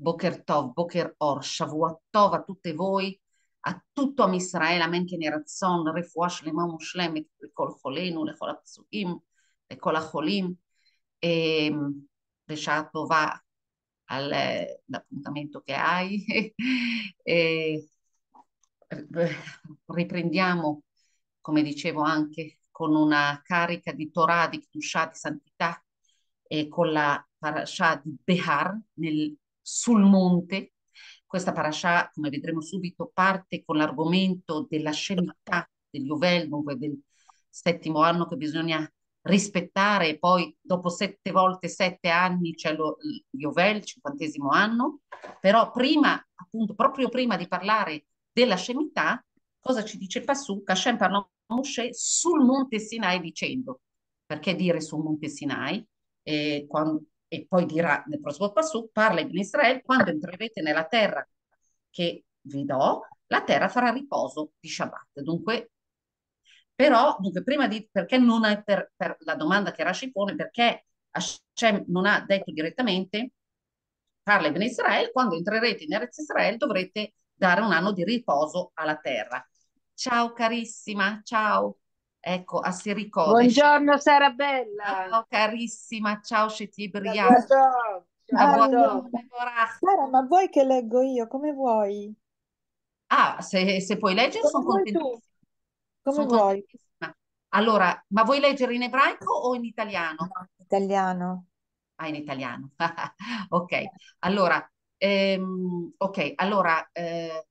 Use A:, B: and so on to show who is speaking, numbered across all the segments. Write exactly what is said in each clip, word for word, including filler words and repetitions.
A: Boker Tov, Boker Or, Shavuot Tov a tutte voi, a tutto Am Israele, Amen Kenerazzon, Refuah Shlema Mushlemet, Lekol Cholenu, Lechol Apsukim, Lekol Acholim, e Besha Tova all'appuntamento che hai. E, eh, riprendiamo, come dicevo, anche con una carica di Torah, di Kedushah, di santità, e con la parasha di Behar nel- sul monte. Questa parasha, come vedremo subito, parte con l'argomento della scemità degli Yovel, dunque del settimo anno che bisogna rispettare, e poi dopo sette volte sette anni c'è lo Yovel, il cinquantesimo anno. Però prima, appunto, proprio prima di parlare della scemità, cosa ci dice il Pasuk? Hashem parlò a Mosè sul monte Sinai dicendo, perché dire sul monte Sinai? E, quando- e poi dirà nel prossimo Pasuk, parla in Israele, quando entrerete nella terra che vi do, la terra farà riposo di Shabbat. Dunque, però, dunque, prima di, perché non è per, per la domanda che Rashi pone, perché Hashem non ha detto direttamente, parla in Israele, quando entrerete in Eretz Israele dovrete dare un anno di riposo alla terra. Ciao carissima, ciao. Ecco, a Siri Kodesh.
B: Buongiorno Sara Bella.
A: Ciao carissima, ciao Shetibria.
B: Shabbat
A: Shavuot
B: Shabbat.
C: Alleluia.
A: Mevorach.
C: Sara, ma vuoi che leggo io? Come vuoi?
A: Ah, se, se puoi leggere
C: Come
A: sono
C: vuoi tu?
A: contentissima.
C: Come
A: Sono
C: vuoi?
A: contentissima. Allora, ma vuoi leggere in ebraico o in italiano?
C: No, italiano.
A: Ah, in italiano. Ok, allora, ehm, ok, allora, eh,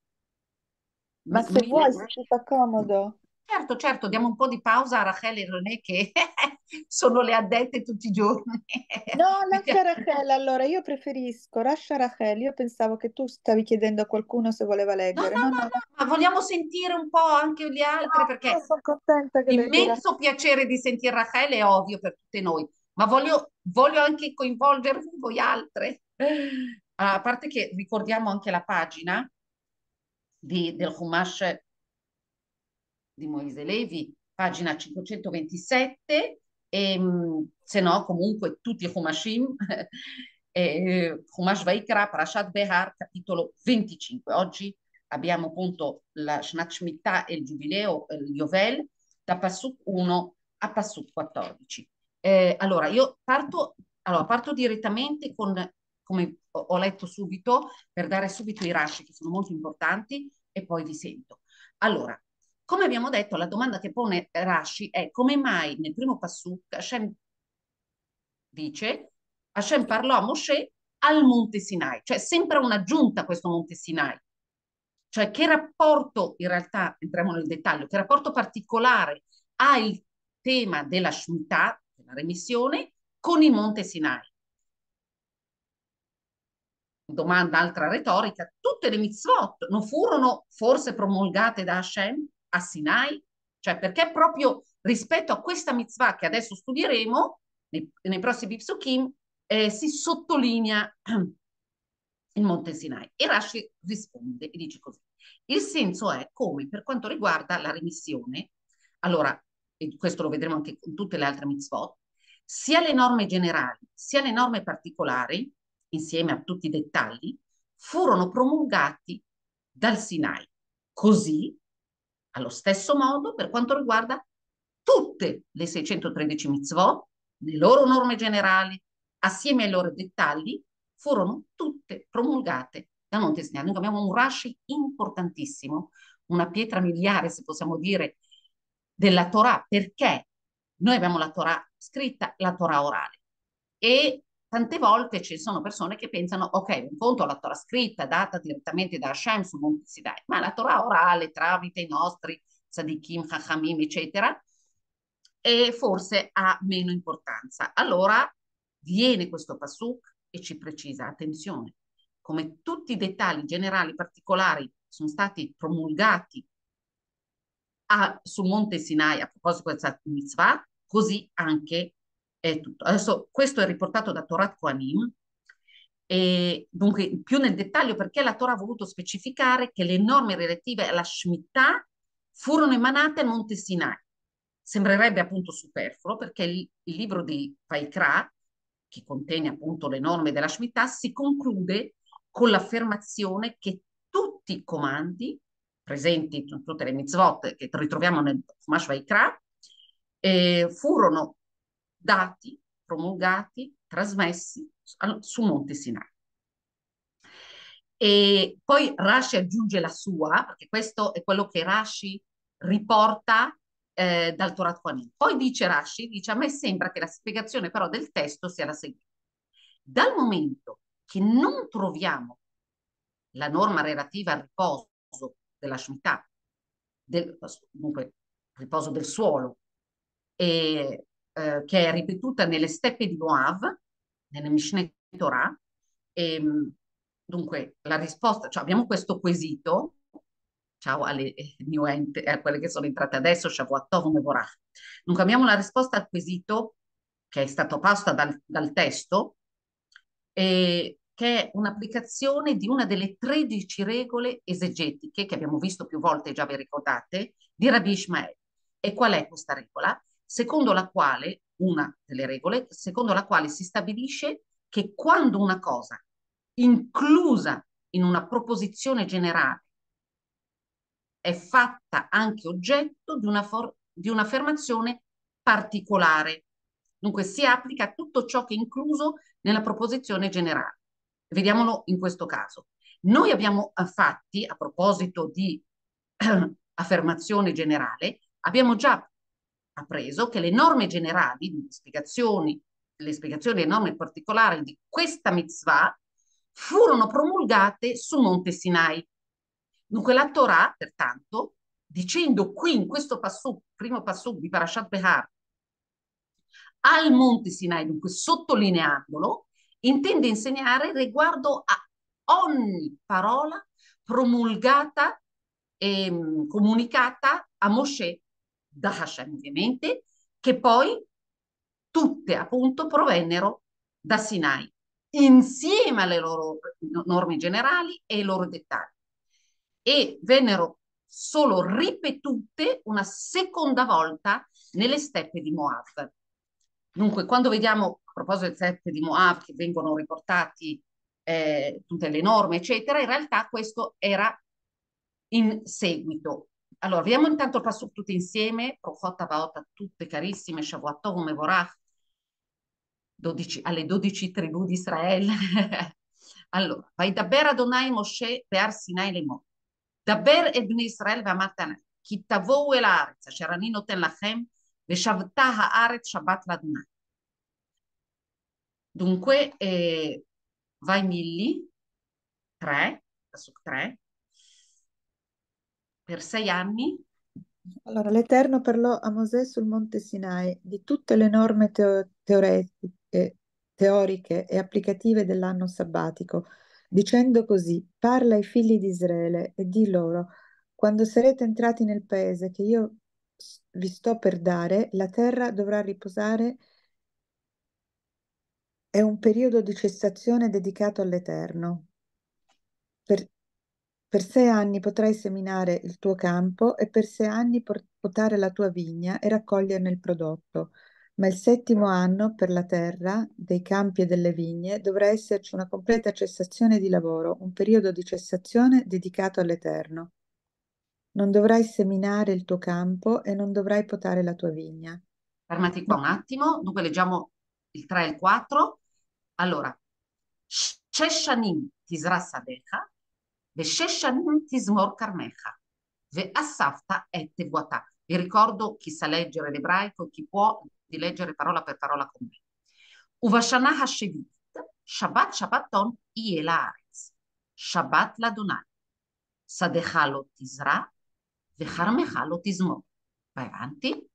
C: Ma
A: mi,
C: se
A: mi
C: vuoi,
A: leggi?
C: se ti fa comodo.
A: Certo, certo, diamo un po' di pausa a Rachele e René che sono le addette tutti i giorni.
C: No,
A: Mettiamo-
C: lascia Rachele allora, io preferisco, lascia Rachele. Io pensavo che tu stavi chiedendo a qualcuno se voleva
A: No, no,
C: leggere. No,
A: no,
C: no,
A: no, ma vogliamo sentire un po' anche gli altri
C: no, io
A: perché
C: sono contenta che leggerà.
A: immenso piacere di sentire Rachele è ovvio per tutte noi, ma voglio, voglio anche coinvolgervi voi altre. A parte che ricordiamo anche la pagina di- del Chumash di Moise Levi, pagina cinquecentoventisette, e mh, se no comunque tutti i Humashim, eh, Humash Vaikra, Parashat Behar, capitolo venticinque. Oggi abbiamo appunto la Shnat Shemitah e il Giubileo, eh, il Yovel, da Passuk uno a Passuk quattordici. Eh, allora, io parto, allora, parto direttamente con, come ho ho letto subito, per dare subito i rashi che sono molto importanti e poi vi sento. Allora, come abbiamo detto, la domanda che pone Rashi è come mai nel primo Passuk Hashem dice, Hashem parlò a Mosè al Monte Sinai, cioè sempre un'aggiunta a questo Monte Sinai. Cioè che rapporto, in realtà, entriamo nel dettaglio, che rapporto particolare ha il tema della Shemitah, della remissione, con il Monte Sinai? Domanda altra retorica, tutte le mitzvot non furono forse promulgate da Hashem a Sinai? Cioè perché proprio rispetto a questa mitzvah che adesso studieremo, nei, nei prossimi psukim, eh, si sottolinea il Monte Sinai. E Rashi risponde e dice così. Il senso è come per quanto riguarda la remissione, allora, e questo lo vedremo anche con tutte le altre mitzvot, sia le norme generali sia le norme particolari, insieme a tutti i dettagli, furono promulgati dal Sinai. Così, allo stesso modo, per quanto riguarda tutte le seicentotredici mitzvot, le loro norme generali, assieme ai loro dettagli, furono tutte promulgate da Monte Sinai. Noi abbiamo un Rashi importantissimo, una pietra miliare, se possiamo dire, della Torah, perché noi abbiamo la Torah scritta, la Torah orale. E tante volte ci sono persone che pensano, ok, un conto la Torah scritta, data direttamente da Hashem su Monte Sinai, ma la Torah orale, tramite i nostri tzadikim, chachamim, eccetera, e forse ha meno importanza. Allora viene questo pasuk e ci precisa, attenzione, come tutti i dettagli generali particolari sono stati promulgati a, sul Monte Sinai a proposito di questa mitzvah, così anche è tutto. Adesso questo è riportato da Torat Kohanim, e dunque più nel dettaglio perché la Torah ha voluto specificare che le norme relative alla Shemitah furono emanate al Monte Sinai. Sembrerebbe appunto superfluo perché il, il libro di Vaikra, che contiene appunto le norme della Shemitah, si conclude con l'affermazione che tutti i comandi presenti in tutte le mitzvot che ritroviamo nel Chumash Vaikra eh, furono dati, promulgati, trasmessi su Monte Sinai. E poi Rashi aggiunge la sua, perché questo è quello che Rashi riporta eh, dal Torat Kohanim. Poi dice Rashi, dice, a me sembra che la spiegazione però del testo sia la seguente. Dal momento che non troviamo la norma relativa al riposo della Shemitah, del, dunque riposo del suolo, e, eh, che è ripetuta nelle steppe di Moav, nelle Mishneh Torah, e, dunque la risposta, cioè abbiamo questo quesito, ciao alle eh, new ent- a quelle che sono entrate adesso, Shavuot Tov Mevorach. Dunque abbiamo la risposta al quesito che è stato posta dal, dal testo, eh, che è un'applicazione di una delle tredici regole esegetiche che abbiamo visto più volte, già vi ricordate, di Rabbi Ishmael. E qual è questa regola? Secondo la quale, una delle regole, secondo la quale si stabilisce che quando una cosa inclusa in una proposizione generale è fatta anche oggetto di una for- di un'affermazione particolare. Dunque si applica a tutto ciò che è incluso nella proposizione generale. Vediamolo in questo caso. Noi abbiamo fatti, a proposito di eh, affermazione generale, abbiamo già appreso che le norme generali, le spiegazioni, le spiegazioni e norme particolari di questa mitzvah furono promulgate sul Monte Sinai. Dunque la Torah, pertanto, dicendo qui in questo passù, primo passù di Parashat Behar, al Monte Sinai, dunque sottolineandolo, intende insegnare riguardo a ogni parola promulgata e mh, comunicata a Mosè da Hashem, ovviamente, che poi tutte appunto provennero da Sinai, insieme alle loro norme generali e ai loro dettagli. E vennero solo ripetute una seconda volta nelle steppe di Moab. Dunque, quando vediamo, a proposito delle steppe di Moab, che vengono riportati eh, tutte le norme, eccetera, in realtà questo era in seguito. Allora, vediamo intanto il passo tutti insieme, Profota Baota, tutte carissime, Shavuot Tov Mevorach, alle dodici tribù di Israele. Allora, Vaidaber Adonai Moshe Be'ar Sinai Lemor. דבר את בני ישראל ואמרת להם, כי תבואו אל הארץ אשר אני נותן לכם, ושבתה הארץ שבת לאדוני. Dunque, eh, vai Milli, tre, tre, per sei anni.
C: Allora, l'Eterno parlò a Mosè sul monte Sinai di tutte le norme teo- teoretiche, teoriche e applicative dell'anno sabbatico, dicendo così: parla ai figli di Israele e di loro, quando sarete entrati nel paese che io s- vi sto per dare, la terra dovrà riposare. È un periodo di cessazione dedicato all'Eterno. Per, per sei anni potrai seminare il tuo campo e per sei anni por- potare la tua vigna e raccoglierne il prodotto. Ma il settimo anno per la terra, dei campi e delle vigne, dovrà esserci una completa cessazione di lavoro, un periodo di cessazione dedicato all'Eterno. Non dovrai seminare il tuo campo e non dovrai potare la tua vigna.
A: Fermati qua
C: No.
A: un attimo, dunque leggiamo il tre e il quattro. Allora, Sheshanim tizra sadecha, Sheshanim tizmor karmecha, Ve assafta et tevuata. Vi ricordo chi sa leggere l'ebraico, chi può, di leggere parola per parola con me. Uvashana hashevit, Shabbat Shabbaton ie laaretz, Shabbat ladonai, sadecha lo tizra, Vecharmecha lo tizmor. Vai avanti.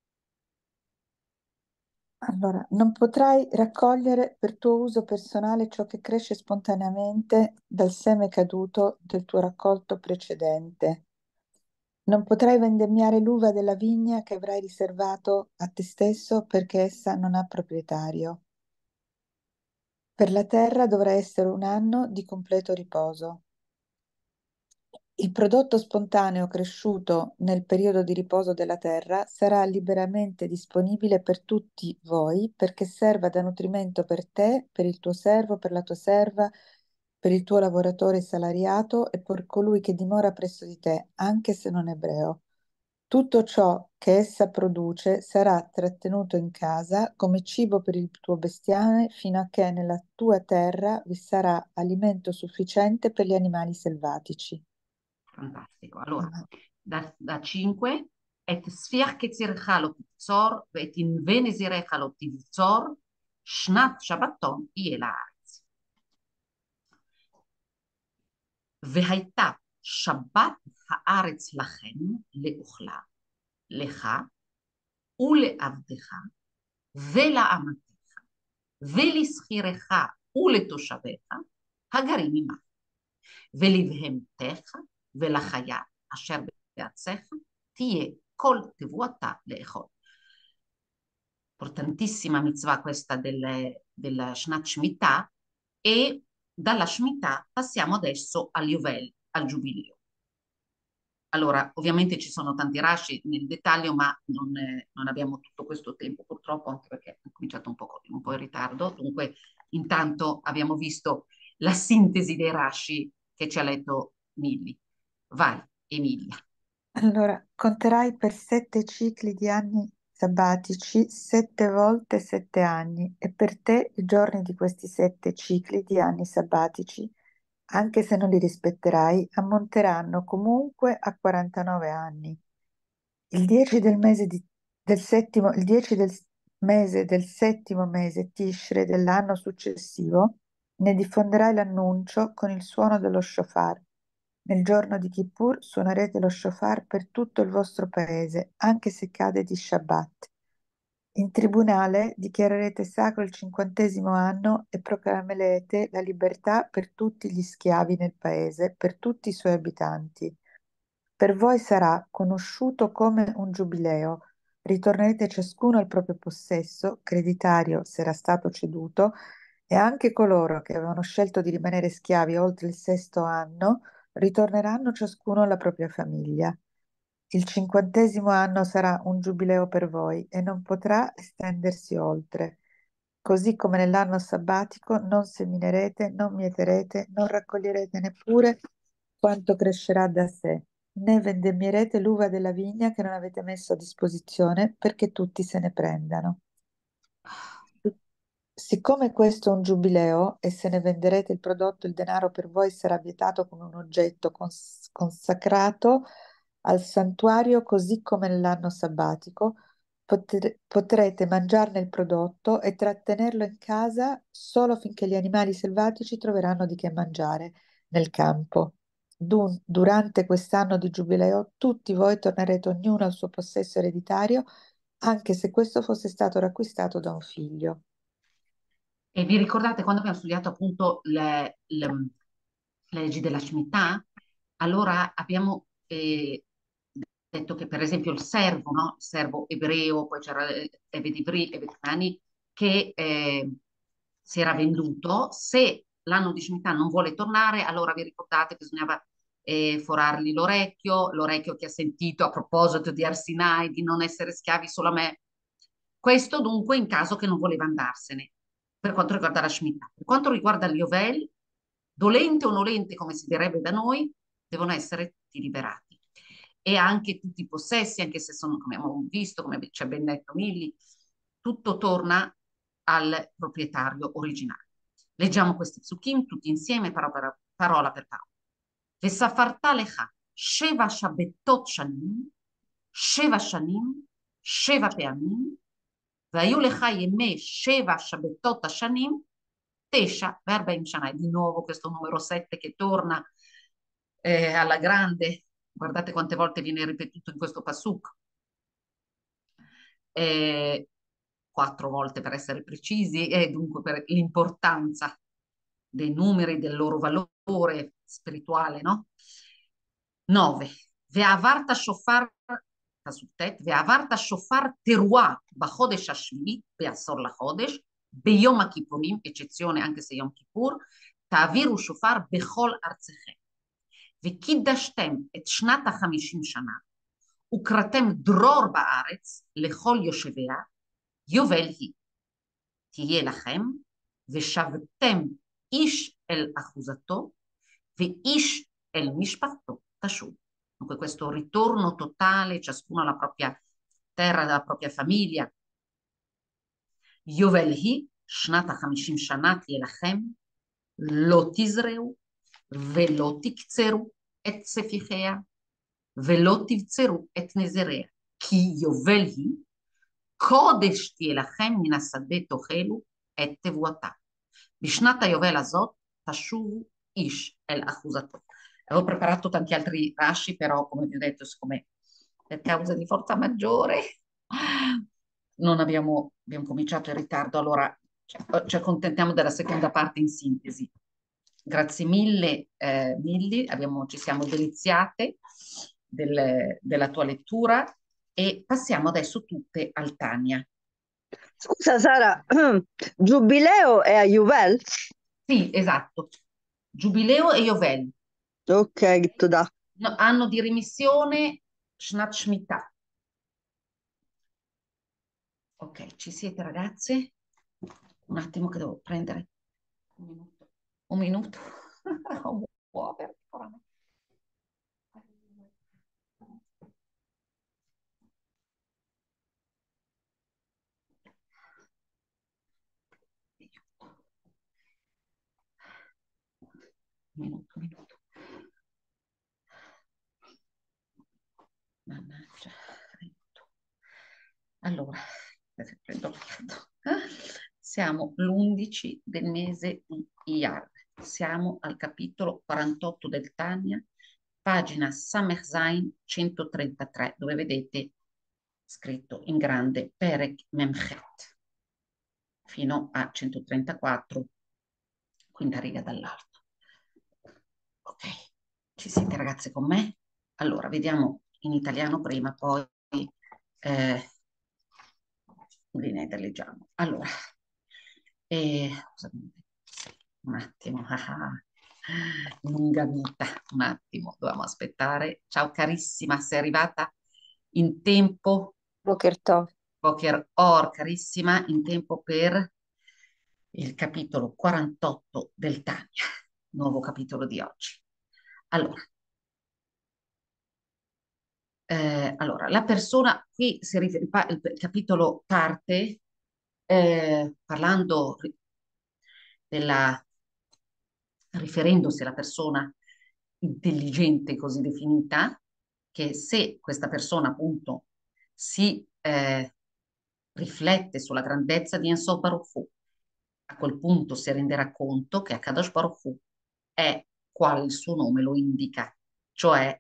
C: Allora, non potrai raccogliere per tuo uso personale ciò che cresce spontaneamente dal seme caduto del tuo raccolto precedente. Non potrai vendemmiare l'uva della vigna che avrai riservato a te stesso perché essa non ha proprietario. Per la terra dovrà essere un anno di completo riposo. Il prodotto spontaneo cresciuto nel periodo di riposo della terra sarà liberamente disponibile per tutti voi perché serva da nutrimento per te, per il tuo servo, per la tua serva per il tuo lavoratore salariato e per colui che dimora presso di te, anche se non ebreo. Tutto ciò che essa produce sarà trattenuto in casa come cibo per il tuo bestiame fino a che nella tua terra vi sarà alimento sufficiente per gli animali selvatici.
A: Fantastico. Allora,
C: Ah,
A: da, da cinque, et sfiach ketzircha lo titzor, et in venesirecha lo titzor, shnat shabbaton יהיה לארץ. והייתה שבת הארץ לכם לאוכלה, לך ולעבדך ולאמתך ולשכירך ולתושביך הגרים עמך, ולבהמתך ולחיה אשר בארצך תהיה כל תבואתה לאכול. Importantissima mitzvah questa del, del Shnat Shemitah, e dalla Shemitah passiamo adesso al Yovel, al Giubileo. Allora, ovviamente ci sono tanti rashi nel dettaglio, ma non, eh, non abbiamo tutto questo tempo purtroppo, anche perché ho cominciato un po', un po' in ritardo. Dunque, intanto abbiamo visto la sintesi dei rashi che ci ha letto Milli. Vai, Emilia.
C: Allora, conterai per sette cicli di anni sabbatici sette volte sette anni, e per te i giorni di questi sette cicli di anni sabbatici, anche se non li rispetterai, ammonteranno comunque a quarantanove anni. Il dieci del mese di- del settimo, il dieci del s- mese del settimo mese Tishre dell'anno successivo, ne diffonderai l'annuncio con il suono dello shofar. Nel giorno di Kippur suonerete lo shofar per tutto il vostro paese, anche se cade di Shabbat. In tribunale dichiarerete sacro il cinquantesimo anno e proclamerete la libertà per tutti gli schiavi nel paese, per tutti i suoi abitanti. Per voi sarà conosciuto come un giubileo. Ritornerete ciascuno al proprio possesso, creditario se era stato ceduto, e anche coloro che avevano scelto di rimanere schiavi oltre il sesto anno ritorneranno ciascuno alla propria famiglia. Il cinquantesimo anno sarà un giubileo per voi e non potrà estendersi oltre. Così come nell'anno sabbatico non seminerete, non mieterete, non raccoglierete neppure quanto crescerà da sé, né vendemmierete l'uva della vigna che non avete messo a disposizione perché tutti se ne prendano. Siccome questo è un giubileo e se ne venderete il prodotto, il denaro per voi sarà vietato come un oggetto cons- consacrato al santuario, così come nell'anno sabbatico, potre- potrete mangiarne il prodotto e trattenerlo in casa solo finché gli animali selvatici troveranno di che mangiare nel campo. Dun- durante quest'anno di giubileo, tutti voi tornerete ognuno al suo possesso ereditario, anche se questo fosse stato riacquistato da un figlio.
A: E vi ricordate quando abbiamo studiato appunto le, le- le leggi della Shemitah? Allora abbiamo eh, detto che per esempio il servo, no? Il servo ebreo, poi c'era eh, Eved Ivri, Eved Cani, che eh, si era venduto. Se l'anno di Shemitah non vuole tornare, allora vi ricordate che bisognava eh, forargli l'orecchio, l'orecchio che ha sentito a proposito di Arsinai, di non essere schiavi solo a me. Questo dunque in caso che non voleva andarsene, per quanto riguarda la Shemitah. Per quanto riguarda gli Yovel, dolente o nolente, come si direbbe da noi, devono essere tutti liberati. E anche tutti i possessi, anche se sono, come abbiamo visto, come ci ha ben detto Milli, tutto torna al proprietario originale. Leggiamo questi psukim tutti insieme, parola per parola. Per parola. וספרת לך שבע שבתות שנים, שבע שנים, שבע פעמים, והיו לך ימי שבע שבתות השנים, tesha, וארבעים שנה. E di nuovo questo numero sette che torna eh, alla grande. Guardate quante volte viene ripetuto in questo pasuk. Eh, quattro volte per essere precisi, e dunque per l'importanza dei numeri, del loro valore spirituale, no? nove. ועברת שופר, פסוק ט', ועברת שופר תרועה בחודש השביעי, בעשור לחודש, ביום הכיפורים, eccezione anche se יום כיפור, תעבירו שופר בכל ארצכם. וקידשתם את שנת החמישים שנה, וקראתם דרור בארץ לכל יושביה, יובל היא. תהיה לכם, ושבתם ish el accusato, ve ish el mishpato tashu. Dunque questo ritorno totale, ciascuno alla propria terra, alla propria famiglia. Yovel hi, shnata hamishim shanat yelachem, lo tizreu, ve lo tikzeru, et sefichea, ve lo tivzeru, et nezerea. Ki yovel hi, קודש תהיה לכם מן השדה תאכלו את תבואתה. בשנת היובל הזאת תשובו ish el accusato. Avevo preparato tanti altri rashi, però come vi ho detto, siccome per causa di forza maggiore non abbiamo, abbiamo cominciato in ritardo, allora ci, ci accontentiamo della seconda parte in sintesi. Grazie mille, eh, Milly, abbiamo, ci siamo deliziate del- della tua lettura e passiamo adesso tutte al Tania.
B: Scusa Sara, Giubileo è a Juvel?
A: Sì, esatto. Giubileo e Yovel.
B: Ok, תודה.
A: No, anno di remissione Shnat Shemitah. Ok, ci siete ragazze? Un attimo che devo prendere un minuto. Un minuto. Oh, muovere, ora no. Minuto, minuto. Mannaggia. Aiuto. Allora, adesso prendo la carta. Siamo l'undici del mese di Iyar. Siamo al capitolo quarantotto del Tania, pagina Samech Zain centotrentatré, dove vedete scritto in grande Perek Memchet, fino a centotrentaquattro, quinta riga dall'alto. Ok, ci siete ragazze con me? Allora, vediamo in italiano prima, poi eh, li ne leggiamo. Allora, eh, un attimo, ah, lunga vita, un attimo, dobbiamo aspettare. Ciao carissima, sei arrivata in tempo,
C: Boker Tov.
A: Poker Or, carissima, in tempo per il capitolo quarantotto del Tania, nuovo capitolo di oggi. Allora, eh, allora la persona, qui si rifer- pa- il capitolo parte eh, parlando della, riferendosi alla persona intelligente così definita, che se questa persona appunto si eh, riflette sulla grandezza di Enso Baruch Hu, a quel punto si renderà conto che Akadosh Baruch Hu è quale il suo nome lo indica, cioè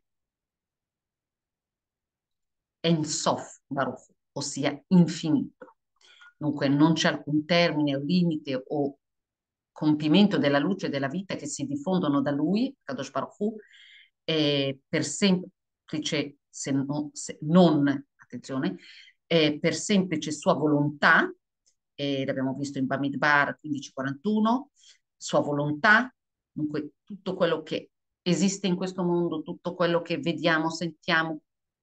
A: Ensof Baruch Hu, ossia infinito. Dunque non c'è alcun termine o limite o compimento della luce e della vita che si diffondono da lui, Kadosh Baruch Hu, eh, per semplice, se no- se non, attenzione, eh, per semplice sua volontà, eh, l'abbiamo visto in Bamidbar quindici quarantuno, sua volontà, dunque tutto quello che esiste in questo mondo, tutto quello che vediamo, sentiamo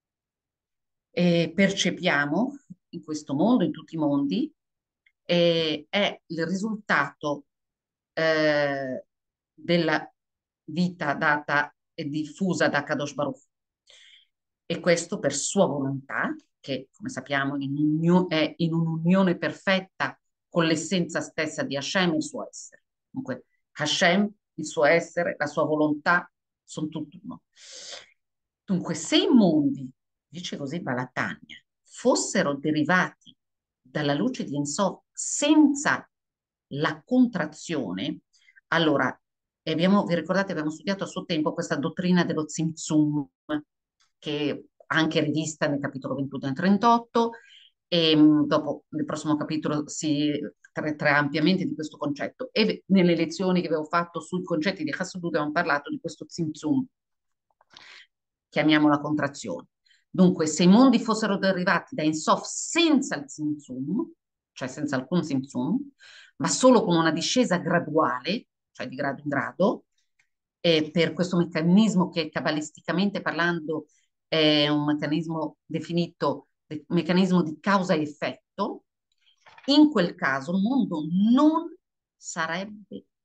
A: e percepiamo in questo mondo, in tutti i mondi, eh, è il risultato eh, della vita data e diffusa da Kadosh Baruch. E questo per sua volontà, che come sappiamo in unio- è in un'unione perfetta con l'essenza stessa di Hashem, il suo essere. Dunque, Hashem, il suo essere, la sua volontà, sono tutt'uno. Dunque, se i mondi, dice così Balatania, fossero derivati dalla luce di Ensof senza la contrazione, allora, e abbiamo, vi ricordate, abbiamo studiato a suo tempo questa dottrina dello Tzimtzum, che anche rivista nel capitolo ventuno e trentotto, e mh, dopo nel prossimo capitolo si tratterà ampiamente di questo concetto. E nelle lezioni che avevo fatto sui concetti di Hassodut abbiamo parlato di questo Tzimtzum, chiamiamola contrazione. Dunque, se i mondi fossero derivati da Ensof senza il Tzimtzum, cioè senza alcun Tzimtzum, ma solo con una discesa graduale, cioè di grado in grado, e per questo meccanismo che cabalisticamente parlando è un meccanismo definito de- meccanismo di causa e effetto, in quel caso il mondo non sarebbe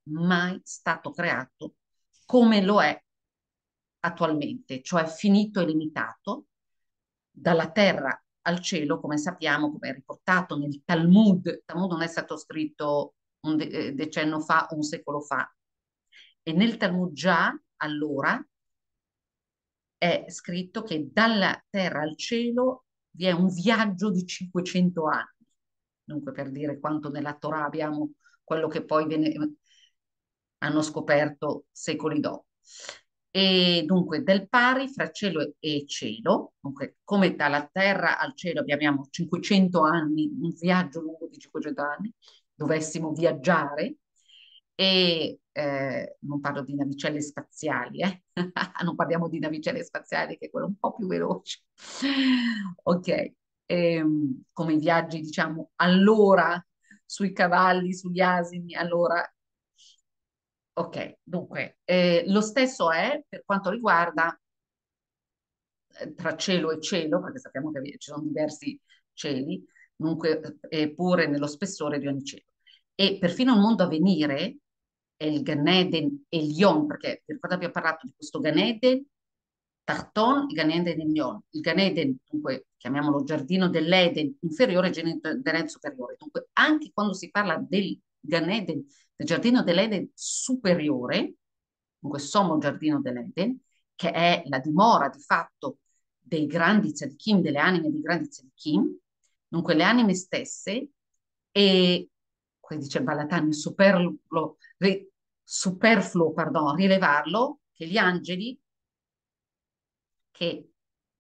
A: mai stato creato come lo è attualmente, cioè finito e limitato. Dalla terra al cielo, come sappiamo, come è riportato nel Talmud. Il Talmud non è stato scritto un de- eh, decennio fa, un secolo fa, e nel Talmud già allora è scritto che dalla terra al cielo vi è un viaggio di cinquecento anni. Dunque, per dire quanto nella Torah abbiamo quello che poi viene, hanno scoperto secoli dopo. E dunque del pari fra cielo e cielo, dunque come dalla terra al cielo abbiamo cinquecento anni, un viaggio lungo di cinquecento anni, dovessimo viaggiare, e eh, non parlo di navicelle spaziali, eh? Non parliamo di navicelle spaziali, che è quello un po' più veloce. Ok, Ehm, come i viaggi, diciamo, allora sui cavalli, sugli asini, allora. Ok, dunque, eh, lo stesso è per quanto riguarda eh, tra cielo e cielo, perché sappiamo che vi- ci sono diversi cieli, dunque, eh, pure nello spessore di ogni cielo. E perfino il mondo a venire è il Gan Eden e il Yon, perché vi ricordate abbiamo parlato di questo Gan Eden, Tarton, il Gan Eden e il Yon. Il Gan Eden, dunque, chiamiamolo giardino dell'Eden inferiore e giardino dell'Eden superiore. Dunque, anche quando si parla del Gan Eden, del giardino dell'Eden superiore, dunque sommo giardino dell'Eden, che è la dimora di fatto dei grandi tzadikim, delle anime dei grandi tzadikim, dunque le anime stesse, e, come dice il Balatani, superfluo, ri- superfluo, pardon, rilevarlo, che gli angeli, che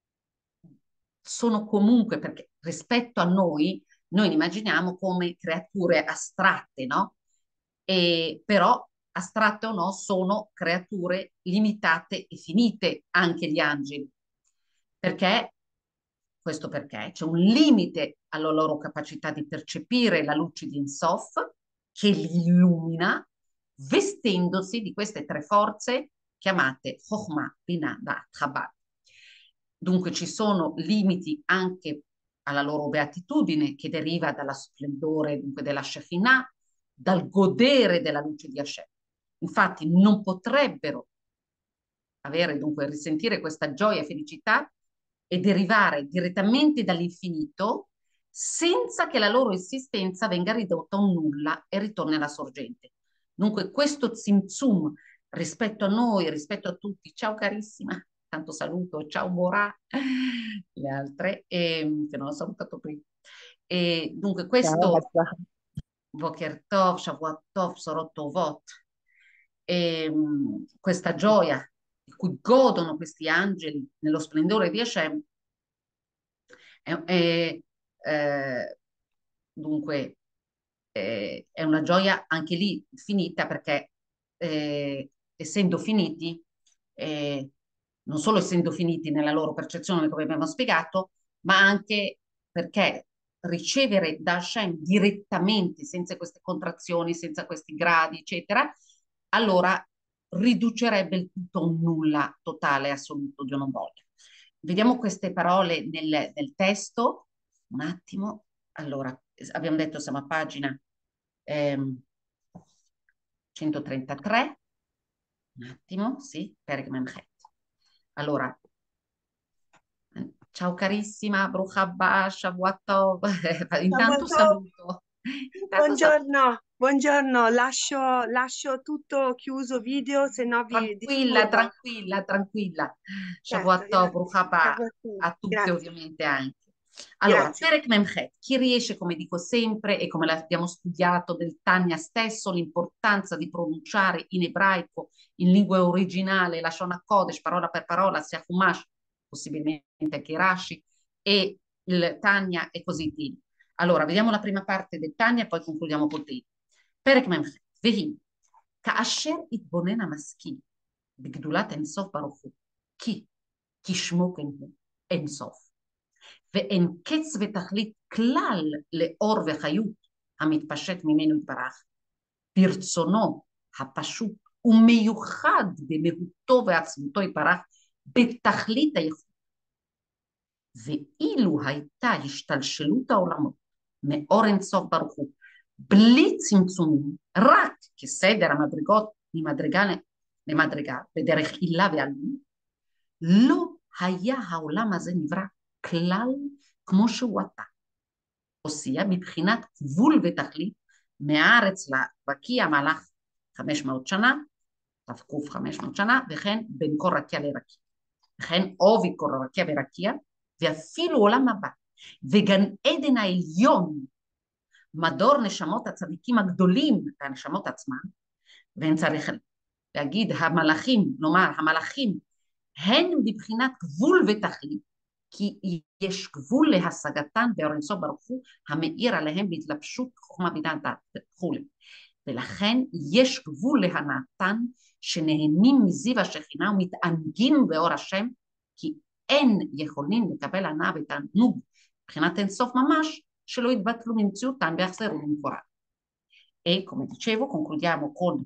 A: sono comunque, perché rispetto a noi, noi li immaginiamo come creature astratte, no? E, però, astratte o no, sono creature limitate e finite, anche gli angeli. Perché? Questo perché c'è un limite alla loro capacità di percepire la luce di Ensof, che li illumina, vestendosi di queste tre forze chiamate Chokhmah, Binah, Da'at, Chabad. Dunque ci sono limiti anche alla loro beatitudine, che deriva dalla splendore, dunque della Shekinah, dal godere della luce di Hashem. Infatti non potrebbero avere, dunque risentire questa gioia e felicità e derivare direttamente dall'infinito, senza che la loro esistenza venga ridotta a un nulla e ritorni alla sorgente. Dunque questo zimzum rispetto a noi, rispetto a tutti, ciao carissima, tanto saluto, ciao Borà, le altre, ehm, che non ho salutato prima. E dunque
B: Ciao,
A: questo
B: Marta.
A: Boker Tov, Shavuot Tov, Sorot Tovot, ehm, questa gioia di cui godono questi angeli nello splendore di Hashem, è, è, eh, dunque eh, è una gioia anche lì finita, perché eh, essendo finiti, eh, non solo essendo finiti nella loro percezione, come abbiamo spiegato, ma anche perché ricevere da Hashem direttamente, senza queste contrazioni, senza questi gradi, eccetera, allora riducerebbe il tutto a un nulla totale, assoluto, Dio non voglia. Vediamo queste parole nel, nel testo, un attimo. Allora, abbiamo detto siamo a pagina ehm, centotrentatré, un attimo, sì, Perek Memchet. Allora, ciao carissima, Baruch haba, Shavua tov. Intanto
D: Sabato,
A: saluto. Intanto saluto.
D: buongiorno, buongiorno, lascio, lascio tutto chiuso video, se no vi
A: Tranquilla,
D: disturbo.
A: tranquilla, tranquilla.
D: Certo,
A: Shavuot Tov, Baruch
D: grazie.
A: haba
D: Sabato,
A: a tutte
D: grazie,
A: ovviamente anche. Allora,
D: grazie.
A: Perek Memchet, chi riesce, come dico sempre, e come l'abbiamo studiato del Tanya stesso, l'importanza di pronunciare in ebraico, in lingua originale, la Shona Kodesh, parola per parola, sia Chumash, possibilmente anche Rashi, e il Tanya e così via. Allora, vediamo la prima parte del Tanya e poi concludiamo col Tanya. Perek Memchet, Vehi, כאשר התבונן המשכיל בגדולת אינסוף ברוך הוא, כי כשמו כן הוא אינסוף, ואין קץ ותכלית כלל לאור וחיות המתפשט ממנו יתברך, ברצונו הפשוט ומיוחד במהותו ועצמותו יתברך, בתכלית היכולת. ואילו הייתה השתלשלות העולמות מאור אינסוף ברוך הוא בלי צמצומים, רק כסדר המדרגות ממדרגה למדרגה, בדרך עילה ועלמין, לא היה העולם הזה נברא כלל כמו שהוא עתה. עושייה מבחינת גבול ותכלית, מהארץ לרקיע מהלך חמש מאות שנה, תקוף חמש מאות שנה, וכן בין כל רקיע לרקיע. וכן עובי כל רקיע ורקיע, ואפילו עולם הבא, וגן עדן העליון, מדור נשמות הצדיקים הגדולים, והנשמות עצמן, ואין צריך להגיד המלאכים, נאמר המלאכים, הן מבחינת גבול ותכלית, כי יש גבול להשגתן באור אין סוף ברוך הוא, המאיר עליהם בהתלבשות חוכמה בינה דעת וכולי. ולכן יש גבול להנאתן, שנהנים מזיו השכינה ומתענגים באור השם, כי אין יכולים לקבל הנאה ותענוג מבחינת אין סוף ממש, שלא יתבטלו ממציאותן ויחזרו למקורן. E come dicevo, concludiamo con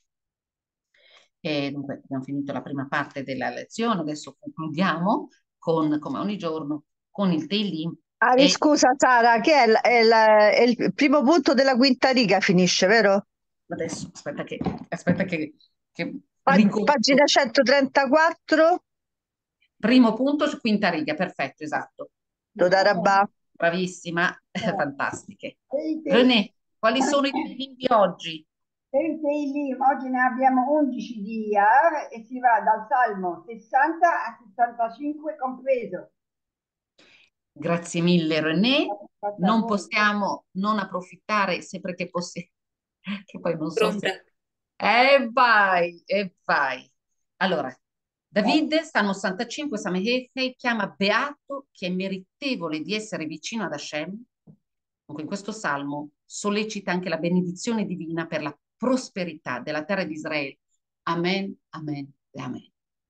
A: eh, dunque abbiamo finito la prima parte della lezione, adesso concludiamo con, come ogni giorno, con il Tehillim.
B: Ari,
A: E
B: scusa Sara, che è, il- è il- è il primo punto della quinta riga, finisce, vero?
A: adesso aspetta che, aspetta che, che
B: Pa-
A: ricordo.
B: pagina centotrentaquattro,
A: Primo punto, quinta riga, perfetto, esatto.
B: Todarabà.
A: Bravissima, fantastiche. René, quali sono i Tehillim di oggi?
E: Per il Tehillim oggi ne abbiamo undici di Iyar e si va dal Salmo sessanta a sessantacinque compreso.
A: Grazie mille René,
E: Fatta
A: non
E: voi.
A: possiamo non approfittare sempre che possiamo, che poi non so
F: Pronta?
A: se... E vai, e vai. Allora, David, Salmo sessantacinque, Samehei, chiama beato chi è meritevole di essere vicino ad Hashem. Dunque in questo salmo sollecita anche la benedizione divina per la prosperità della terra di Israele. Amen, amen e amen.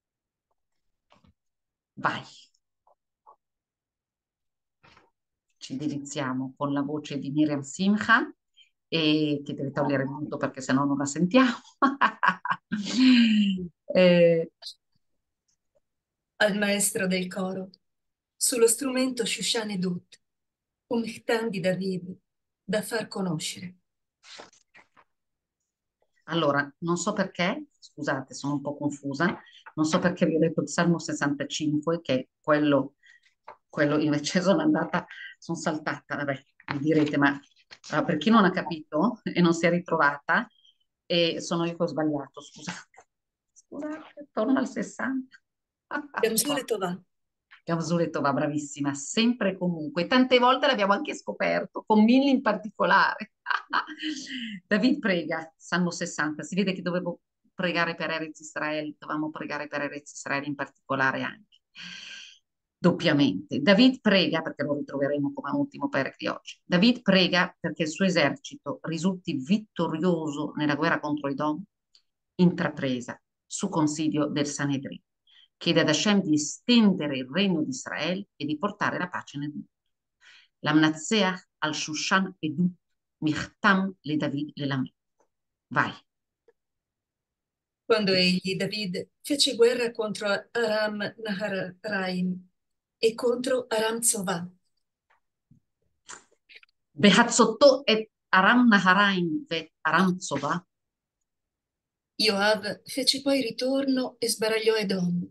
A: Vai. Ci deliziamo con la voce di Miriam Simcha, e che deve togliere il muto perché sennò non la sentiamo. eh,
F: Al maestro del coro, sullo strumento Shushan Edut, un mehtan di David da far conoscere.
A: Allora, non so perché, scusate, sono un po' confusa, non so perché vi ho detto il Salmo sessantacinque, che è quello, quello invece sono andata, sono saltata, vabbè, mi direte, ma ah, per chi non ha capito e non si è ritrovata, e sono io che ho sbagliato, scusate, scusate, torno al sessanta.
F: Gamsule Tovà,
A: Gamsule Tovà, bravissima, sempre e comunque. Tante volte l'abbiamo anche scoperto, con Milly in particolare. David prega, Salmo sessanta, si vede che dovevo pregare per Erez Israele, dovevamo pregare per Erez Israele in particolare anche, doppiamente. David prega, perché lo ritroveremo come ultimo perek di oggi, David prega perché il suo esercito risulti vittorioso nella guerra contro i Dom, intrapresa su consiglio del Sanedrin. Chiede ad Hashem di estendere il regno di Israele e di portare la pace nel mondo. L'amnatzeach al Shushan Edut Michtam le David le Lamed. Vai.
F: quando egli, David, fece guerra contro Aram Naharaim e contro Aram Zovà.
A: Behazzotto et Aram Naharaim vet Aram Zovà.
F: Joav fece poi ritorno e sbaragliò Edom.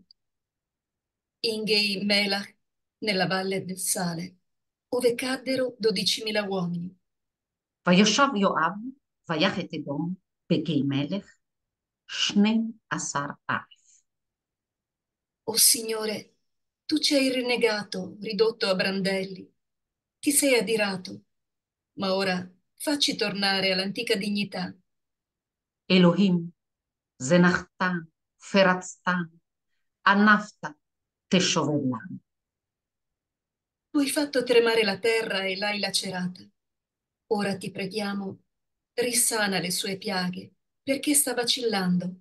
F: Ingei Melach nella valle del Sale, ove caddero dodicimila uomini.
A: וישב יואב ויך את אדום בגיא מלך שנים עשר אלף.
F: O Signore, tu ci hai rinnegato, ridotto a brandelli, ti sei adirato, ma ora facci tornare all'antica dignità.
A: אלוהים זנחתן פרצתן ענפת תשובב לנו.
F: Tu hai fatto tremare la terra e l'hai lacerata. Ora ti preghiamo, risana le sue piaghe, perché sta vacillando.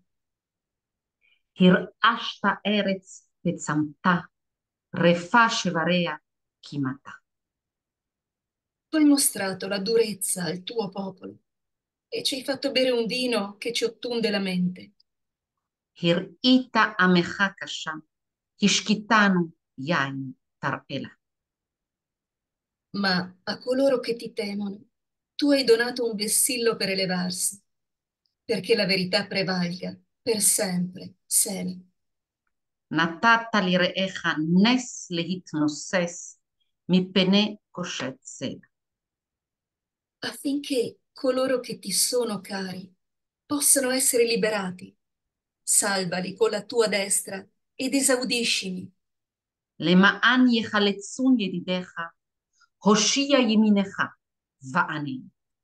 A: הרעשת ארץ וצמתה רפה שבריה כמעתה.
F: Tu hai mostrato la durezza al tuo popolo e ci hai fatto bere un vino che ci ottunde la mente.
A: הראית עמך קשה השקיתנו יין תראה לה.
F: Ma a coloro che ti temono, tu hai donato un vessillo per elevarsi, perché la verità prevalga per sempre, Sela.
A: נתת לרעך נס להתנוסס מפני קושט סלע.
F: Affinché coloro che ti sono cari possano essere liberati. Salvali con la tua destra ed esaudiscimi.
A: למען יחלצון ידידיך, הושיע ימינך ואני.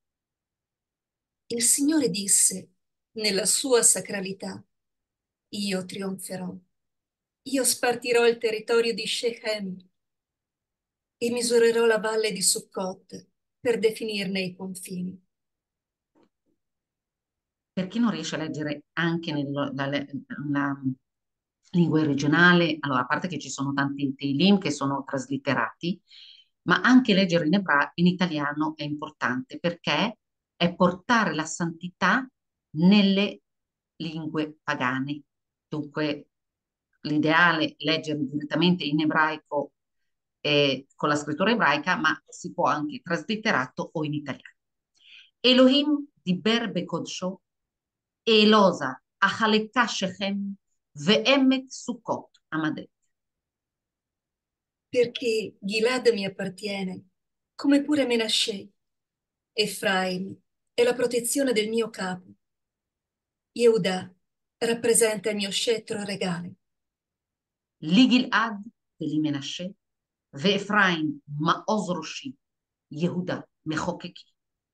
F: Il Signore disse nella sua sacralità, io trionferò, io spartirò il territorio di Shechem e misurerò la valle di Sukkot per definirne i confini.
A: Per chi non riesce a leggere anche nella lingua regionale, allora a parte che ci sono tanti Teilim che sono traslitterati, ma anche leggere in ebra- in italiano è importante perché è portare la santità nelle lingue pagane. Dunque, l'ideale è leggere direttamente in ebraico eh, con la scrittura ebraica, ma si può anche traslitterato o in italiano. Elohim דיבר בקודשו, אלוזה, החלקה שכם, ועמק סוכות עמדת.
F: Perché Gilad mi appartiene, come pure Menashe. Efraim è la protezione del mio capo. Yehuda rappresenta il mio scettro regale.
A: לגלעד ולמנשה, ואפרים מעוז ראשי, יהודה מחוקקי.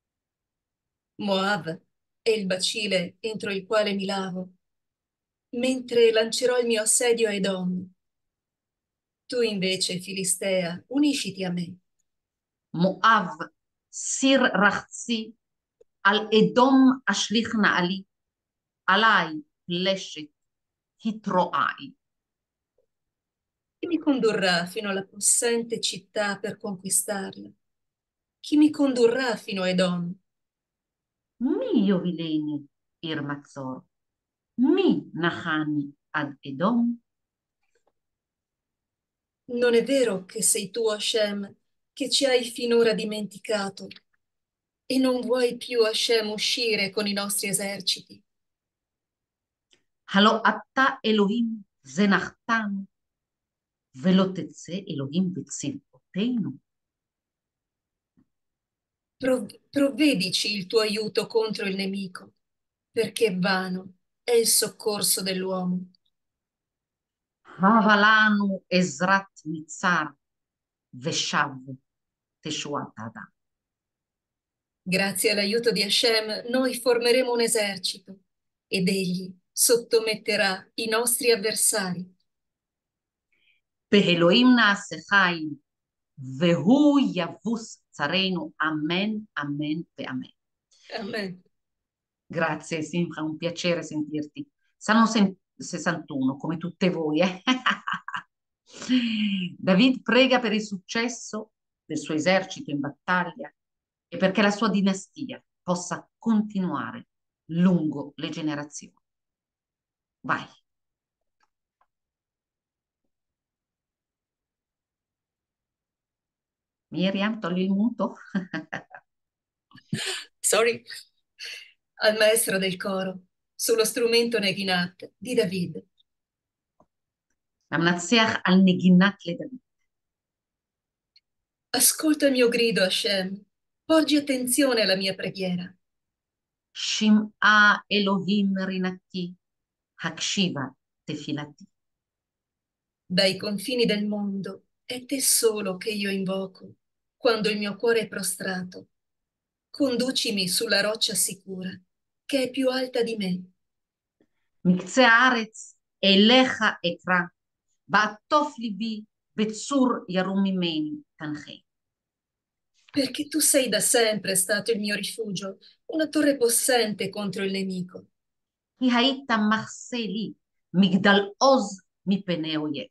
F: Moab è il bacile entro il quale mi lavo, mentre lancerò il mio assedio a Edom. Tu invece, Filistea, unisciti a me.
A: מואב, סיר רחצי, על אדום אשליך נעלי, עליי פלשת התרועי.
F: Chi mi condurrà fino alla possente città per conquistarla? Chi mi condurrà fino a Edom?
A: מי יובילני עיר מצור? מי נחני עד אדום?
F: Non è vero che sei tu, Hashem, che ci hai finora dimenticato e non vuoi più, Hashem, uscire con i nostri eserciti.
A: הלא אתה אלוהים זנחתנו, ולא תצא אלוהים בצבאותינו.
F: Prov- provvedici il tuo aiuto contro il nemico, perché vano è il soccorso dell'uomo.
A: הבה לנו עזרת מצר, ושב תשועת האדם.
F: Grazie all'aiuto di Hashem, noi formeremo un esercito ed egli sottometterà i nostri avversari.
A: באלוהים נעשה חיל, והוא יבוס צרינו, אמן, אמן ואמן.
F: Amen.
A: Grazie Simcha, un piacere sentirti. Sono sen- sessantuno, come tutte voi. Eh? David prega per il successo del suo esercito in battaglia e perché la sua dinastia possa continuare lungo le generazioni. Vai. Miriam, togli il muto.
F: Sorry. Al maestro del coro, sullo strumento Neginat di David.
A: המנצח על נגינת לדוד.
F: Ascolta il mio grido, Hashem. Porgi attenzione alla mia preghiera.
A: שמעה אלוהים רינתי, הקשיבה תפילתי.
F: Dai confini del mondo è te solo che io invoco quando il mio cuore è prostrato. Conducimi sulla roccia sicura, che è più alta di me.
A: מקצה הארץ אליך אקרא, בעטוף ליבי בצור ירום ממני תנחני.
F: Perché tu sei da sempre stato il mio rifugio, una torre possente contro il nemico.
A: כי היית מחסה לי, מגדל עוז מפני אויב.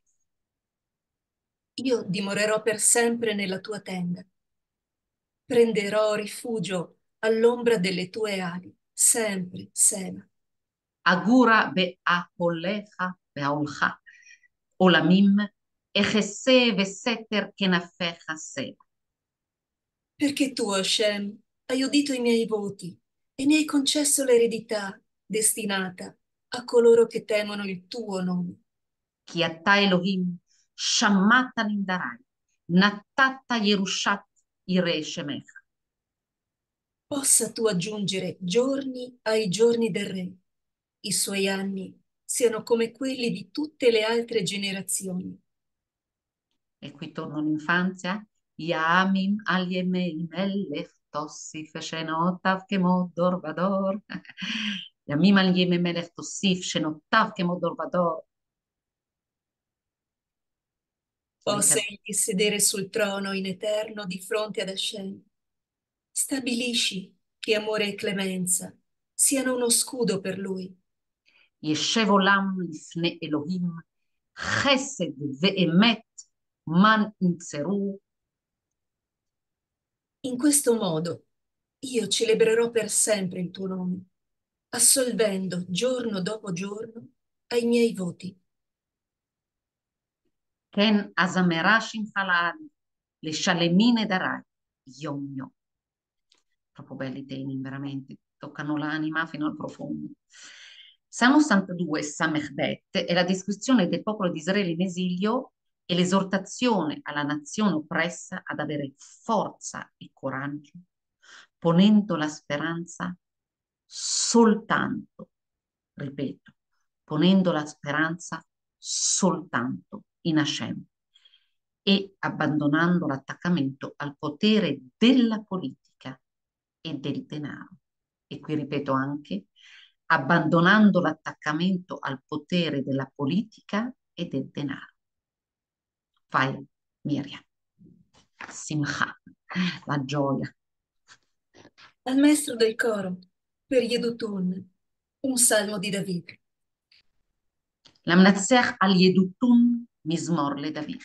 F: Io dimorerò per sempre nella tua tenda. Prenderò rifugio all'ombra delle tue ali, sempre, Sela.
A: אגורה באהליך, באהלך, עולמים, אחסה וסתר כנפיך סלע.
F: Perché tu, Hashem, hai udito i miei voti e mi hai concesso l'eredità destinata a coloro che temono il tuo nome.
A: כי אתה אלוהים, שמעת נמדריי, נתת ירושת יראי שמך.
F: Possa tu aggiungere giorni ai giorni del re, i suoi anni siano come quelli di tutte le altre generazioni.
A: E qui torno all'infanzia. Yamim al yemei melech tossif shenotav kemo dor vador. Yamim al yemei melech tossif shenotav kemo dor vador.
F: Possa egli sedere sul trono in eterno di fronte ad Hashem. Stabilisci che amore e clemenza siano uno scudo per lui.
A: ישב עולם לפני אלוהים, חסד ואמת, מן ימצרו.
F: In questo modo io celebrerò per sempre il tuo nome, assolvendo giorno dopo giorno ai miei voti.
A: כן, אז אמרה שמך לעד, לשלמי נדריי, יום יום. Troppo belli i temi, veramente, toccano l'anima fino al profondo. Salmo ottantadue, Samechdet, è la descrizione del popolo di Israele in esilio e l'esortazione alla nazione oppressa ad avere forza e coraggio, ponendo la speranza soltanto, ripeto, ponendo la speranza soltanto in Hashem e abbandonando l'attaccamento al potere della politica e del denaro. E qui ripeto anche, abbandonando l'attaccamento al potere della politica e del denaro. Vai, Miriam. Simcha, la gioia.
F: Al maestro del coro, per Yedutun, un salmo di David.
A: למנצח על ידותון מזמור לדוד.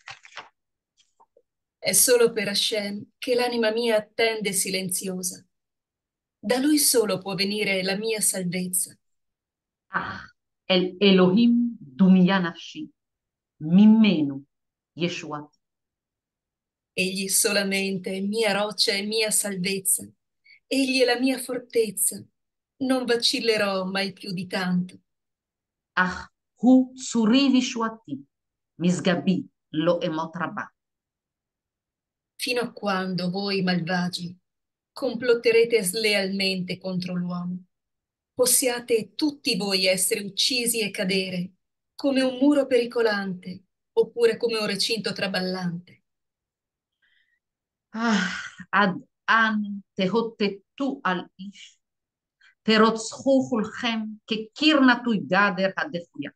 F: È solo per Hashem che l'anima mia attende silenziosa. Da lui solo può venire la mia salvezza.
A: Ah, el Elohim dumia nafshi, mimmenu Yeshuat.
F: Egli solamente è mia roccia e mia salvezza. Egli è la mia fortezza. Non vacillerò mai più di tanto.
A: Ah, hu tsuri vishuati, misgabi lo emot rabba.
F: Fino a quando voi malvagi complotterete slealmente contro l'uomo? Possiate tutti voi essere uccisi e cadere come un muro pericolante oppure come un recinto traballante.
A: Ah, ad an tehottetu al ish, terotzchu chulchem, che kirnatu gader hadefuya.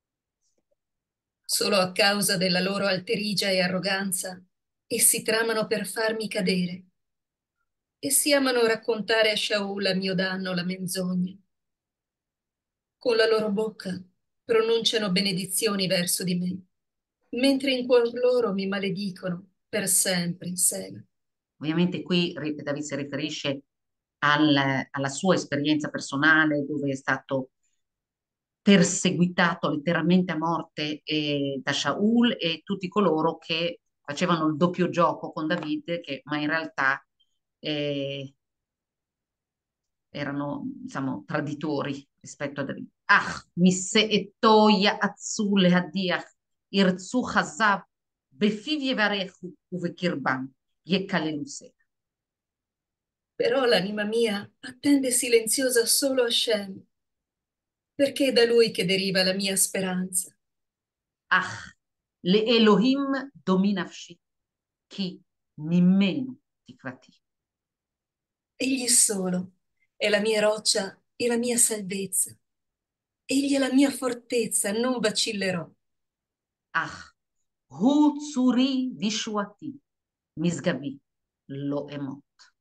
F: Solo a causa della loro alterigia e arroganza essi tramano per farmi cadere. Essi amano raccontare a Shaul a mio danno la menzogna. Con la loro bocca pronunciano benedizioni verso di me, mentre in cuor loro mi maledicono per sempre, Sela.
A: Ovviamente qui David si riferisce al, alla sua esperienza personale dove è stato perseguitato letteralmente a morte eh, da Shaul e tutti coloro che facevano il doppio gioco con David, che, ma in realtà eh, erano, diciamo, traditori rispetto a David. Ah, misse e toia azzule hadiach, irzu chazav, befiv yevarechu uvekirban, yekaleluseh.
F: Però l'anima mia attende silenziosa solo Hashem, perché è da lui che deriva la mia speranza.
A: Ah, le Elohim dominafshi, chi mimmenu tikvati.
F: Egli solo è la mia roccia e la mia salvezza. Egli è la mia fortezza, non vacillerò.
A: Ah, hu tsuri vishuati, misgabi lo emot.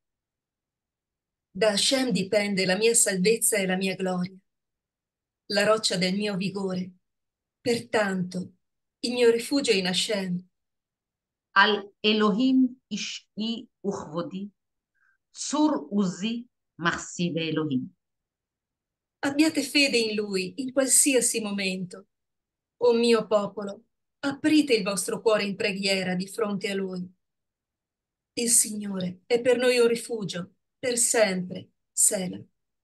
F: Da Hashem dipende la mia salvezza e la mia gloria, la roccia del mio vigore. Pertanto, il mio rifugio è in Hashem.
A: Al Elohim ishi uchvodi, tsur uzi machsive Elohim.
F: Abbiate fede in lui in qualsiasi momento. O mio popolo, aprite il vostro cuore in preghiera di fronte a lui. Il Signore è per noi un rifugio, per sempre, Sela.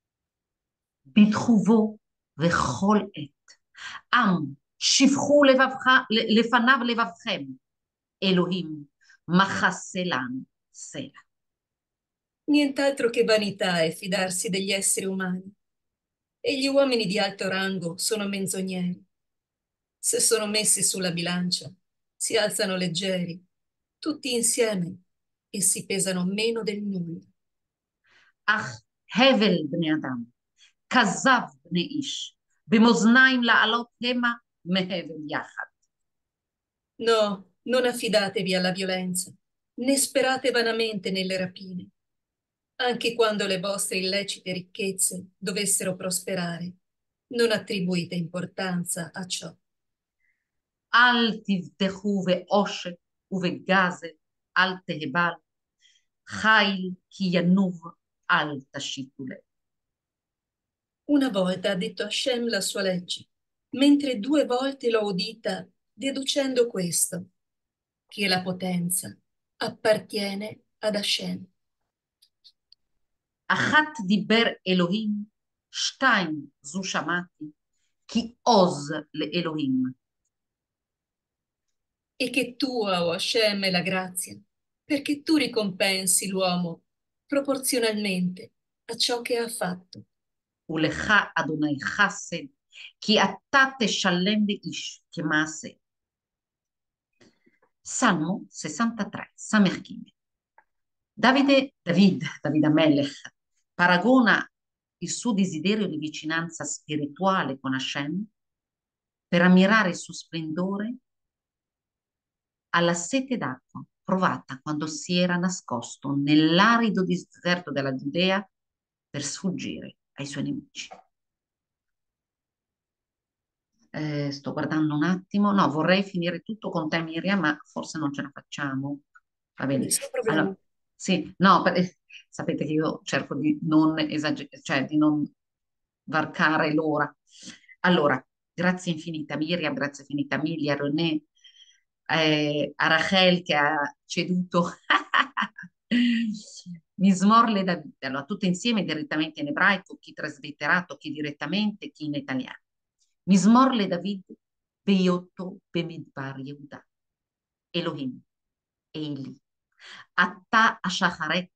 A: בתחובו וכל עת. עם, שפכו לבבך, לפניו לבבכם. אלוהים, מחסה לנו סלע.
F: Nient'altro che vanità è fidarsi degli esseri umani. E gli uomini di alto rango sono menzogneri. Se sono messi sulla bilancia, si alzano leggeri, tutti insieme, e si pesano meno del nulla.
A: אך הבל בני אדם, כזב בני איש, במאזניים לעלות המה מהבל יחד.
F: No, non affidatevi alla violenza, né sperate vanamente nelle rapine. Anche quando le vostre illecite ricchezze dovessero prosperare, non attribuite importanza a ciò.
A: אל תבטחו בעושק ובגזל, אל תהבל, חיל כי ינוב, אל תשיתו לב.
F: Una volta ha detto Hashem la sua legge, mentre due volte l'ho udita deducendo questo, che la potenza appartiene ad Hashem.
A: אחת דיבר אלוהים, שתיים זו שמעתי, כי עוז לאלוהים.
F: E che tua, o Hashem, è la grazia, perché tu ricompensi l'uomo proporzionalmente a ciò che ha fatto.
A: ולך אדוני חסד, כי אתה תשלם לאיש כמעשה. Salmo sessantatré, Samech Gimel. Davide, David, David Amelech, paragona il suo desiderio di vicinanza spirituale con Hashem per ammirare il suo splendore alla sete d'acqua provata quando si era nascosto nell'arido deserto della Giudea per sfuggire ai suoi nemici. Eh, sto guardando un attimo, no, vorrei finire tutto con te, Miriam, ma forse non ce la facciamo. Va bene.
F: Nessun problema.
A: Allora, sì, no, per- eh, sapete che io cerco di non esagerare, cioè di non varcare l'ora. Allora, grazie infinita Miriam, grazie infinita Emilia, René, eh, a Rachel che ha ceduto Mismor le David. Allora, tutte insieme direttamente in ebraico, chi traslitterato, chi direttamente, chi in italiano. מזמור לדוד בהיותו במדבר יהודה. אלוהים, אלי, אתה אשחרק,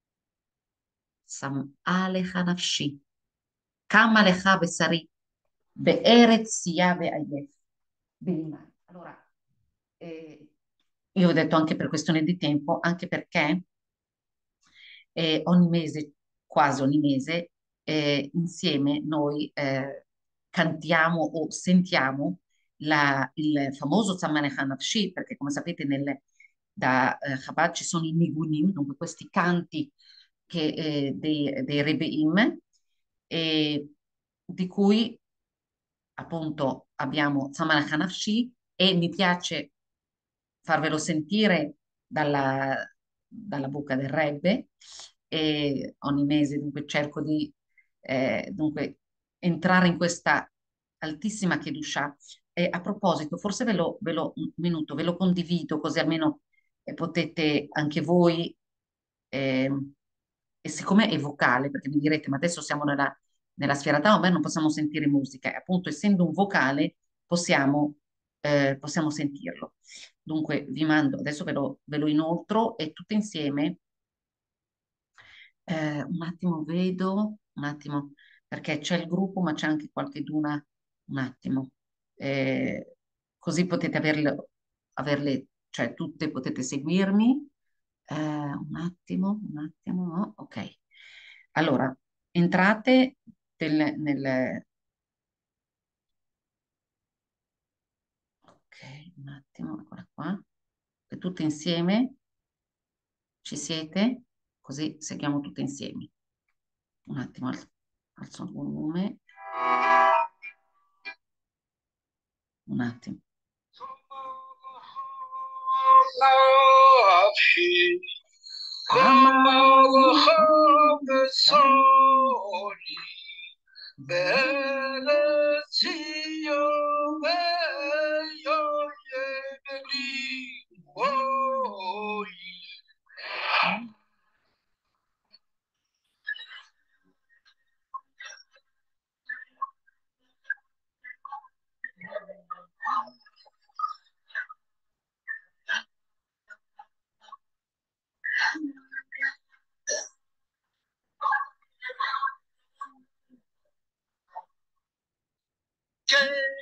A: שמעה לך נפשי, קמה לך בשרי, בארץ sia ועייף. Bene. Allora, eh, io ho detto anche per questione di tempo, anche perché eh, ogni mese, quasi ogni mese, eh, insieme noi eh, cantiamo o sentiamo la- il famoso Zammane Hanafshi, perché come sapete nel, da eh, Chabad ci sono i Nigunim, dunque questi canti che, eh, dei, dei Rebbeim, eh, di cui appunto abbiamo Zammane Hanafshi e mi piace farvelo sentire dalla, dalla bocca del Rebbe e ogni mese dunque cerco di eh, dunque, entrare in questa altissima Kedusha. E a proposito, forse ve lo, ve lo- un minuto, ve lo condivido così almeno eh, potete anche voi, ehm, e siccome è vocale, perché mi direte, ma adesso siamo nella, nella sfera Tauber, non possiamo sentire musica, e appunto essendo un vocale possiamo, eh, possiamo sentirlo. Dunque vi mando, adesso ve lo, ve lo inoltro e tutte insieme, eh, un attimo vedo, un attimo, perché c'è il gruppo ma c'è anche qualcheduna, un attimo. Eh, così potete averle, averle, cioè tutte potete seguirmi. Eh, un attimo, un attimo, no? Ok. Allora, entrate del- nel... Ok, un attimo, eccola qua. E tutte insieme ci siete? Così seguiamo tutte insieme. Un attimo, al- alzo il volume. Un attimo.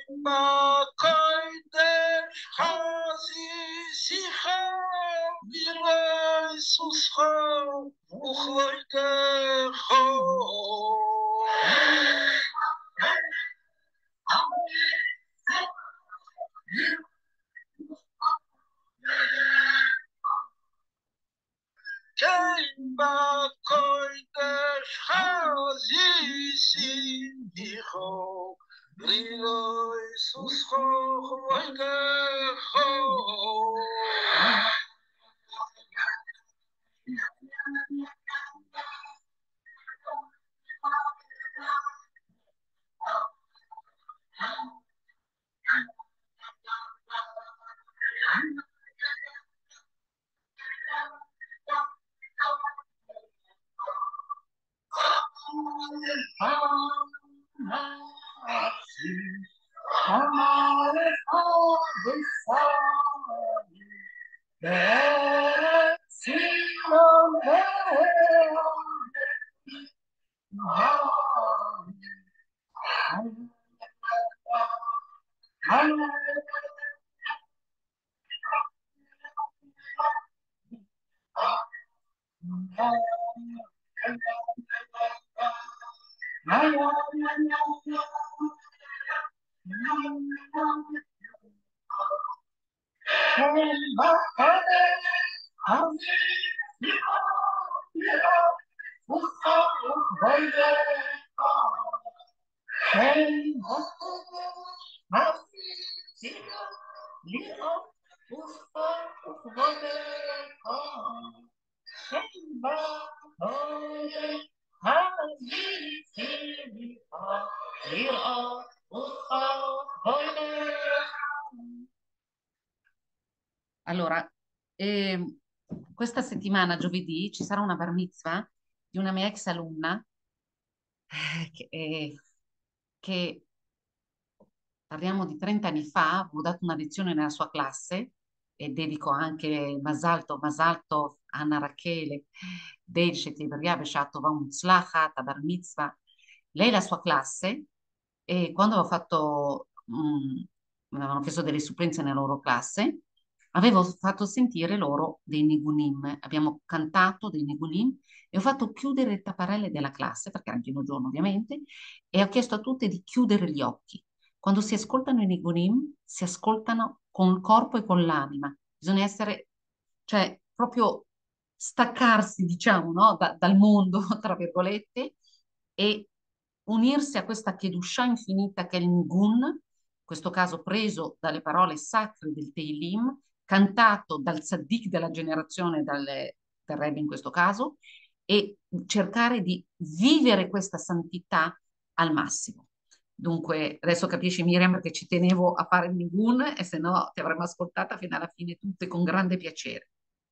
A: Allora, eh, questa settimana, giovedì, ci sarà una bar mitzvah di una mia ex alunna eh, che, eh, che parliamo di trenta anni fa, avevo dato una lezione nella sua classe e dedico anche Masalto, Masalto, Anna Rachele, Deiceti, Beria Beshato, Mutzlachat, Bar Mitzvah. Lei e la sua classe, e quando avevo fatto, mm, mi avevano chiesto delle supplenze nella loro classe, avevo fatto sentire loro dei nigunim, abbiamo cantato dei nigunim e ho fatto chiudere le tapparelle della classe, perché era in giorno ovviamente, e ho chiesto a tutte di chiudere gli occhi. Quando si ascoltano i nigunim, si ascoltano con il corpo e con l'anima. Bisogna essere, cioè, proprio staccarsi, diciamo, no? Da- dal mondo, tra virgolette, e unirsi a questa Kedushà infinita che è il Nigun, in questo caso preso dalle parole sacre del Teilim, cantato dal tzaddik della generazione, dal, del Rebbe in questo caso, e cercare di vivere questa santità al massimo. Dunque, adesso capisci Miriam perché ci tenevo a fare il Nigun e se no ti avremmo ascoltata fino alla fine tutte con grande piacere.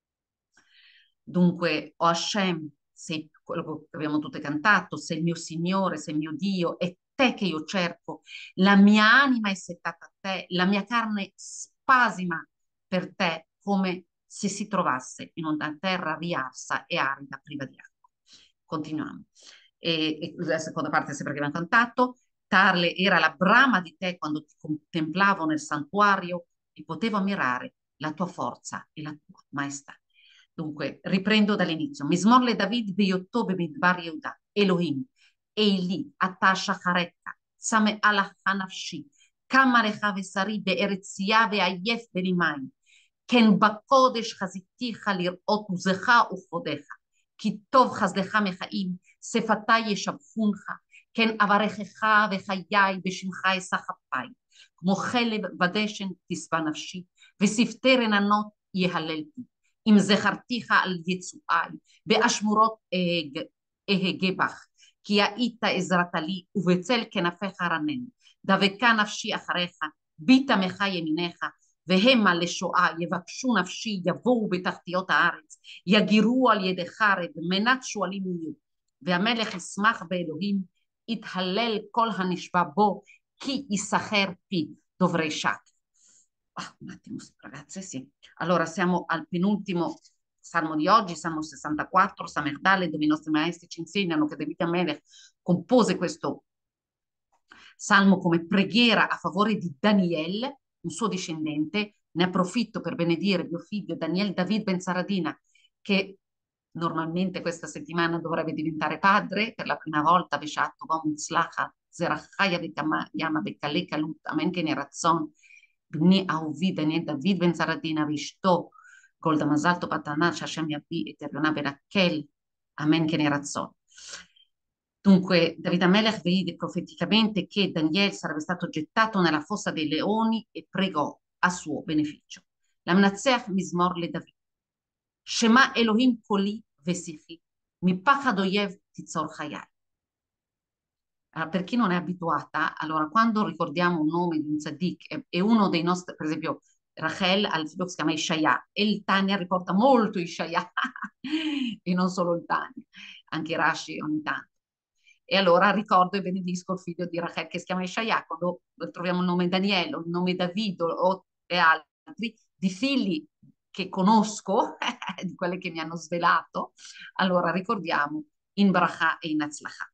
A: Dunque, o Hashem, sei quello che abbiamo tutte cantato, sei il mio Signore, sei il mio Dio, è te che io cerco, la mia anima è settata a te, la mia carne spasima per te come se si trovasse in una terra riarsa e arida priva di acqua. Continuiamo. E, e la seconda parte sempre che abbiamo cantato, Tarle era la brama di te quando ti contemplavo nel santuario e potevo ammirare la tua forza e la tua maestà. Dunque, riprendo dall'inizio. Mismorle David Beyoto Bemidbar Yehuda, Elohim, Eili, Ata Shacharekka, Same Allah Hanafshi, Kamarecha Vesari Be'eretzia Ve'ayef Berimaim, Ken Bakodesh Chaziticha Lirot Uzecha Uchodecha, כי טוב חסדך מחיים, שפתי ישבחונך, כן אברכך וחיי בשמך אשא כפיי, כמו חלב ודשן תשבע נפשי, ושפתי רננות יהללתי, אם זכרתיך על יצואי, באשמורות אהגה בך, כי היית עזרת לי, ובצל כנפיך רנן, דבקה נפשי אחריך, ביטה מך ימינך, והמה לשואה יבקשו נפשי יבואו בתחתיות הארץ יגירו על ידי חרב מנת שועלים יהיו והמלך ישמח באלוהים יתהלל כל הנשבע בו כי יסחר פי דוברי שקר. Ah, un attimo ragazze, sì. Allora siamo al penultimo salmo di oggi, Salmo sessantaquattro, Samerdale, dove i nostri maestri ci insegnano che David Amelech compose questo Salmo come preghiera a favore di Daniel, un suo discendente. Ne approfitto per benedire mio figlio Daniel David Ben Saradina, che normalmente questa settimana dovrebbe diventare padre per la prima volta. Beshat tova mutzlacha zerachaya v'yama bekale kalut amen ken yeh ratzon bni ahuvi Daniel David Ben Saradina v'ishto Golda mazal tov hatanat שהשם יביא את הריונה ונקל amen ken yeh ratzon. Dunque, David Amelech vide profeticamente che Daniel sarebbe stato gettato nella fossa dei leoni e pregò a suo beneficio. L'Amnatseach Mizmor le David. Shema Elohim koli vesichi, mipachad oyev titzor chayai. Allora, per chi non è abituata, allora quando ricordiamo un nome di un tzaddik e, e uno dei nostri, per esempio Rachel al figlio si chiama Ishaya e il Tanya riporta molto Ishaya e non solo il Tanya, anche Rashi ogni tanto. E allora ricordo e benedisco il figlio di Rachel che si chiama Ishaya, quando troviamo il nome Daniele, il nome Davido o, e altri, di figli che conosco, di quelle che mi hanno svelato, allora ricordiamo in Bracha e in Atzlacha.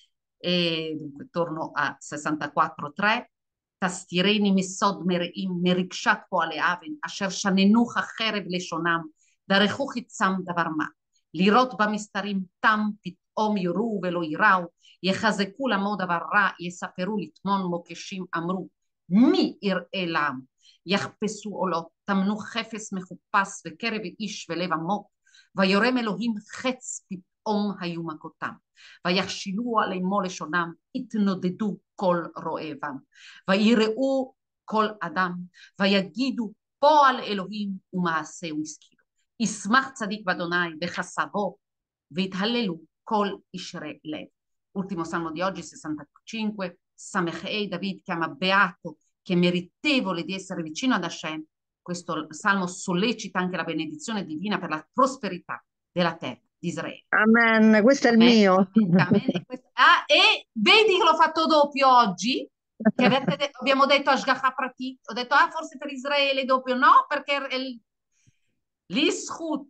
A: E dunque torno a sessantaquattro tre. Tastireni misod mereim merikshat poale aven asher shanenucha cherev leshonam darechu chitzam davar ma lirot bamistarim tam פתאום יראו ולא יראו, יחזקו לעמוד דבר רע, יספרו לטמון מוקשים, אמרו, מי יראה לעם? יחפשו עולות, טמנו חפש מחופש וקרב איש ולב עמוק, ויורם אלוהים חץ פתאום היו מכותם, ויכשילו על אמו לשונם, יתנודדו כל רועבם, ויראו כל אדם, ויגידו פועל אלוהים ומעשהו השכילו, ישמח צדיק באדוני וחסבו, והתהללו col Ishre Lev. Ultimo salmo di oggi, sessantacinque. Samechei, David chiama beato, che è meritevole di essere vicino ad Hashem. Questo salmo sollecita anche la benedizione divina per la prosperità della terra di Israele.
B: Amen, questo è il
A: Amen,
B: mio.
A: amen, amen. E, questo... ah, e vedi che l'ho fatto doppio oggi? Che avete de- abbiamo detto Ashgacha Pratit, ho detto ah forse per Israele doppio, no, perché il... l'Ischut,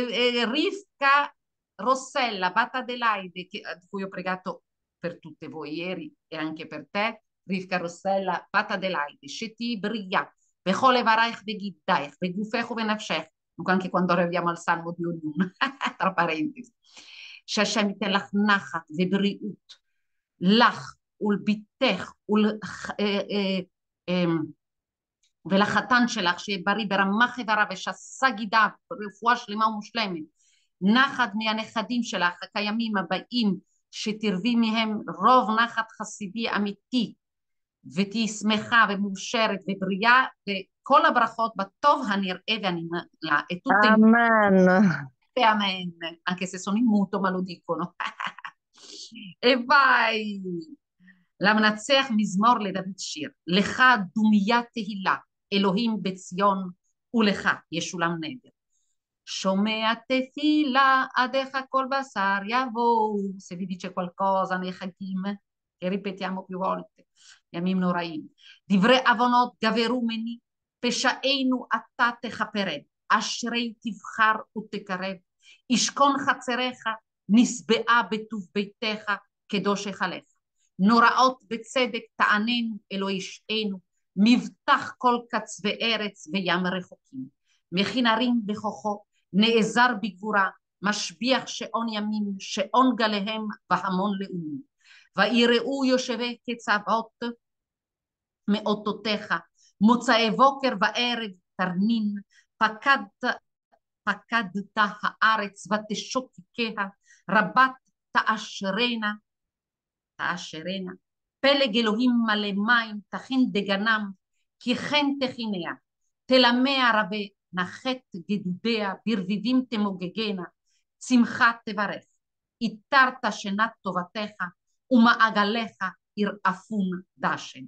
A: Rivka Rossella, Bata Adelaide, che, di cui ho pregato per tutte voi ieri e anche per te, Rivka Rossella, Bata Adelaide, Sheti Bria, Bechole Varaich Begiddaich, Begufecho Benafshech, anche quando arriviamo al salmo di ognuno, tra parentesi. Shashem Itelach Nachat, Vebriut, Lach, Ul Bittech, Ul ולחתן שלך שיהיה בריא ברמ"ח איבריו ושס"ה גידיו, רפואה שלמה ומושלמת, נחת מהנכדים שלך הקיימים הבאים, שתרווי מהם רוב נחת חסידי אמיתי, ותהי שמחה ומאושרת ובריאה, וכל הברכות בטוב הנראה והנמלה.
B: Amen.
A: Amen, anche se sono in muto ma lo dicono. E vai! למנצח מזמור לדוד שיר, לך דומיה תהילה, אלוהים בציון, ולך ישולם נדר. שומע תפילה, עדיך כל בשר יבואו, se vi dice qualcosa nei Chagim, che ripetiamo più volte, ימים נוראים, דברי עוונות גברו מני, פשענו אתה תכפרם, אשרי תבחר ותקרב, ישכון חצריך, נשבעה בטוב ביתך, קדוש יחלך. נוראות בצדק תעננו אלוהי ישענו, מבטח כל קצווי ארץ וים רחוקים, מכין הרים בכוחו, נעזר בגבורה, משביח שעון ימים, שעון גליהם והמון לאומים, ויראו יושבי כצבאות מאותותיך, מוצאי בוקר וערב תרנין, פקדת, פקדת הארץ ותשוקקיה, רבת תאשרנה, תאשרנה, פלג אלוהים מלא מים, תכין דגנם, כי כן תכיניה, תלמיה רבה, נחת גדודיה, ברביבים תמוגגנה, צמחה תברך, איתרת שנת טובתך, ומעגליך ירעפון דשן,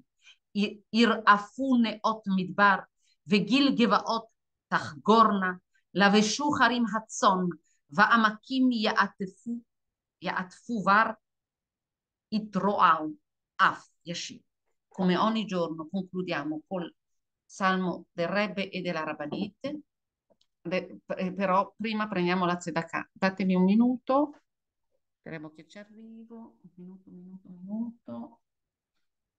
A: ירעפו נאות מדבר, וגיל גבעות תחגורנה, לבשו חרים הצאן, ועמקים יעטפו, יעטפו בר, Itroau, Af, Yashir. Come ogni giorno concludiamo col salmo del Rebbe e della Rabbanite, De, però prima prendiamo la Tzedakah. Datemi un minuto, speriamo che ci arrivo, un minuto, un minuto, un minuto.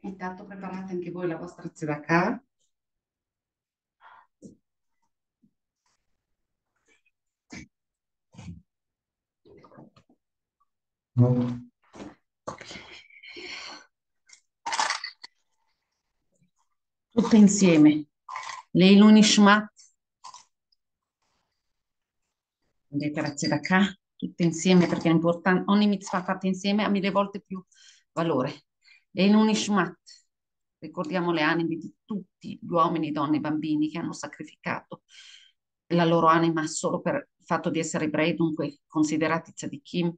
A: Intanto preparate anche voi la vostra tzedakah. Tutte insieme. Leilun Nishmat, vedete la tzedakah, tutte insieme perché è importante, ogni mitzvah fatta insieme ha mille volte più valore. Leilun Nishmat, ricordiamo le anime di tutti gli uomini, donne e bambini che hanno sacrificato la loro anima solo per il fatto di essere ebrei, dunque considerati tzadikim.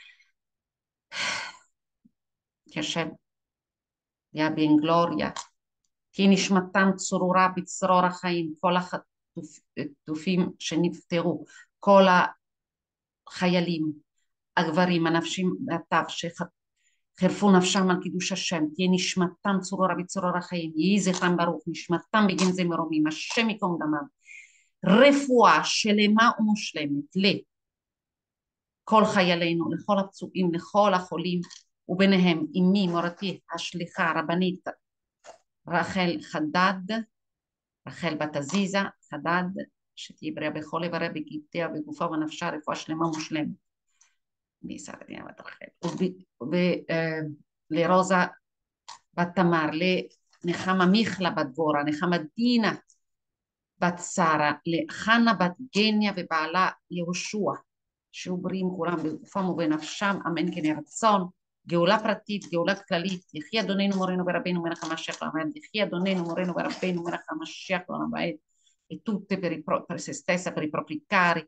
A: Che Hashem li abbia in gloria. תהי נשמתם צרורה בצרור החיים, כל החטופים שנפטרו, כל החיילים, הגברים, הנפשים והטף שחירפו נפשם על קידוש השם, תהיה נשמתם צרורה בצרור החיים, יהי זכרם ברוך, נשמתם בגין זה מרומים, השם ייקום דמם, רפואה שלמה ומושלמת לכל חיילינו, לכל הפצועים, לכל החולים, וביניהם אמי מורתי השליחה הרבנית רחל חדד, רחל בת עזיזה חדד, שתהיה בריאה בכל איבריה בגיטיה בגופה ובנפשה, רפואה שלמה ומושלמת. ניסה בדינה בת רחל. ולרוזה בת תמר, לנחמה מיכלה בת דבורה, נחמה דינה בת שרה, לחנה בת גניה ובעלה יהושע, שיהיו בריאים כולם בגופם ובנפשם, אמן כן יהי רצון. גאולה פרטית, גאולה כללית, יחי אדוננו מורנו ורבנו מלך המשיח לעולם ועד, יחי אדוננו מורנו ורבנו מלך המשיח לעולם ועד, e tutte per, i pro, per se stessa, per i propri cari.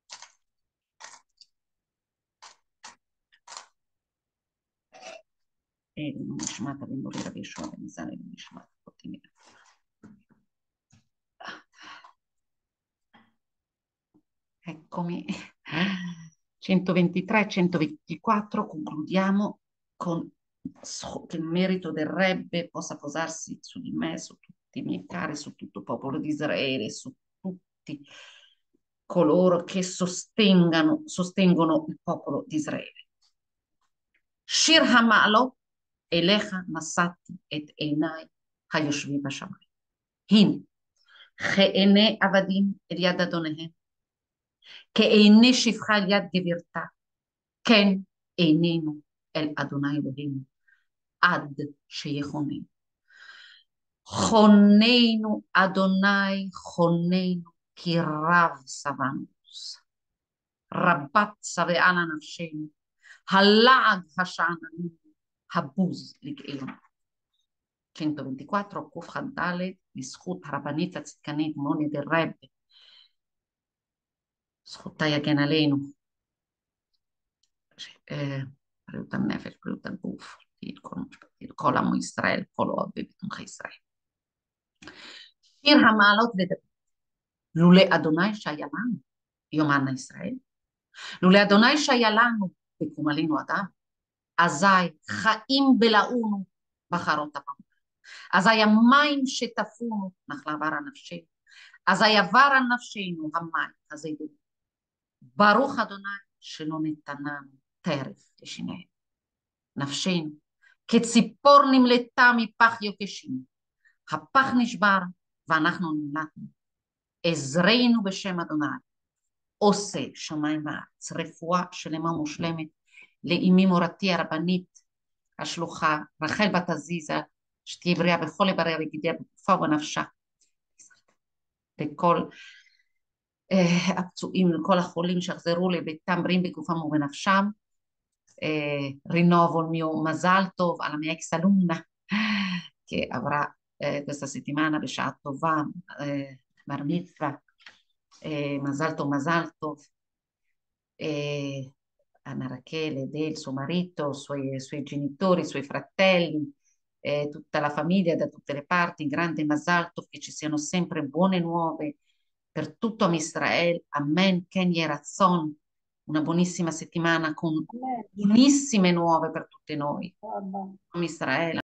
A: E non nishmat ben morire Yeshua ben Zane non nishmat potimi. Eccomi. centoventitré centoventiquattro, concludiamo con che il merito del Rebbe possa posarsi su di me, su tutti i miei cari, su tutto il popolo di Israele, su tutti coloro che sostengano, sostengono il popolo di Israele. Shir Hamalo, Elecha Nasati et Einai Hayoshvi Bashamai. Hin, Che'ene Avadim El Yad Adonehem, Ke'ene Shifcha El Yad Gevirta, Ken Einenu El Adonai Elohim. עד שיחוננו. חוננו אדוני חוננו כי רב סבנוס. רבת שבעה לנפשנו. הלעג השעננים. הבוז לגאינו. centoventiquattro קכ"ד לזכות הרבנית הצדקנית מוני דר רב. זכותה יגן עלינו. בריאות הנפש, בריאות הגוף. כל עמו ישראל, כל אוהב בתומכי ישראל. שיר המעלות ודבר. לולא אדוני שהיה לנו, יאמרנה ישראל, לולא אדוני שהיה לנו, וקום עלינו אדם, אזי חיים בלעונו בחרות הבמה. אזי המים שטפונו, נחלה עבר הנפשנו, אזי עבר על נפשנו המים הזידון. ברוך אדוני שלא נתננו טרף לשיניהם. נפשנו כציפור נמלטה מפח יוקשים, הפח נשבר ואנחנו נמלטנו. עזרנו בשם אדוני, עושה שמיים וארץ, רפואה שלמה ומושלמת לאמי מורתי הרבנית השלוחה רחל בת עזיזה, שתהיה בריאה בכל איבריה וגידיה בגופה ובנפשה, לכל uh, הפצועים, לכל החולים שיחזרו לביתם בריאים בגופם ובנפשם. Eh, rinnovo il mio Mazal Tov alla mia ex alunna che avrà eh, questa settimana Beshat Tovah, eh, Bar Mitzvah, eh, Mazal Tov, Mazal Tov, eh, Anna Rachele, Del, suo marito, suoi, suoi genitori, suoi fratelli, eh, tutta la famiglia da tutte le parti, grande Mazal Tov, che ci siano sempre buone nuove per tutto Am Israel, Amen, Ken Yeh Ratzon. Una buonissima settimana con buonissime nuove per tutte noi. Am Israele.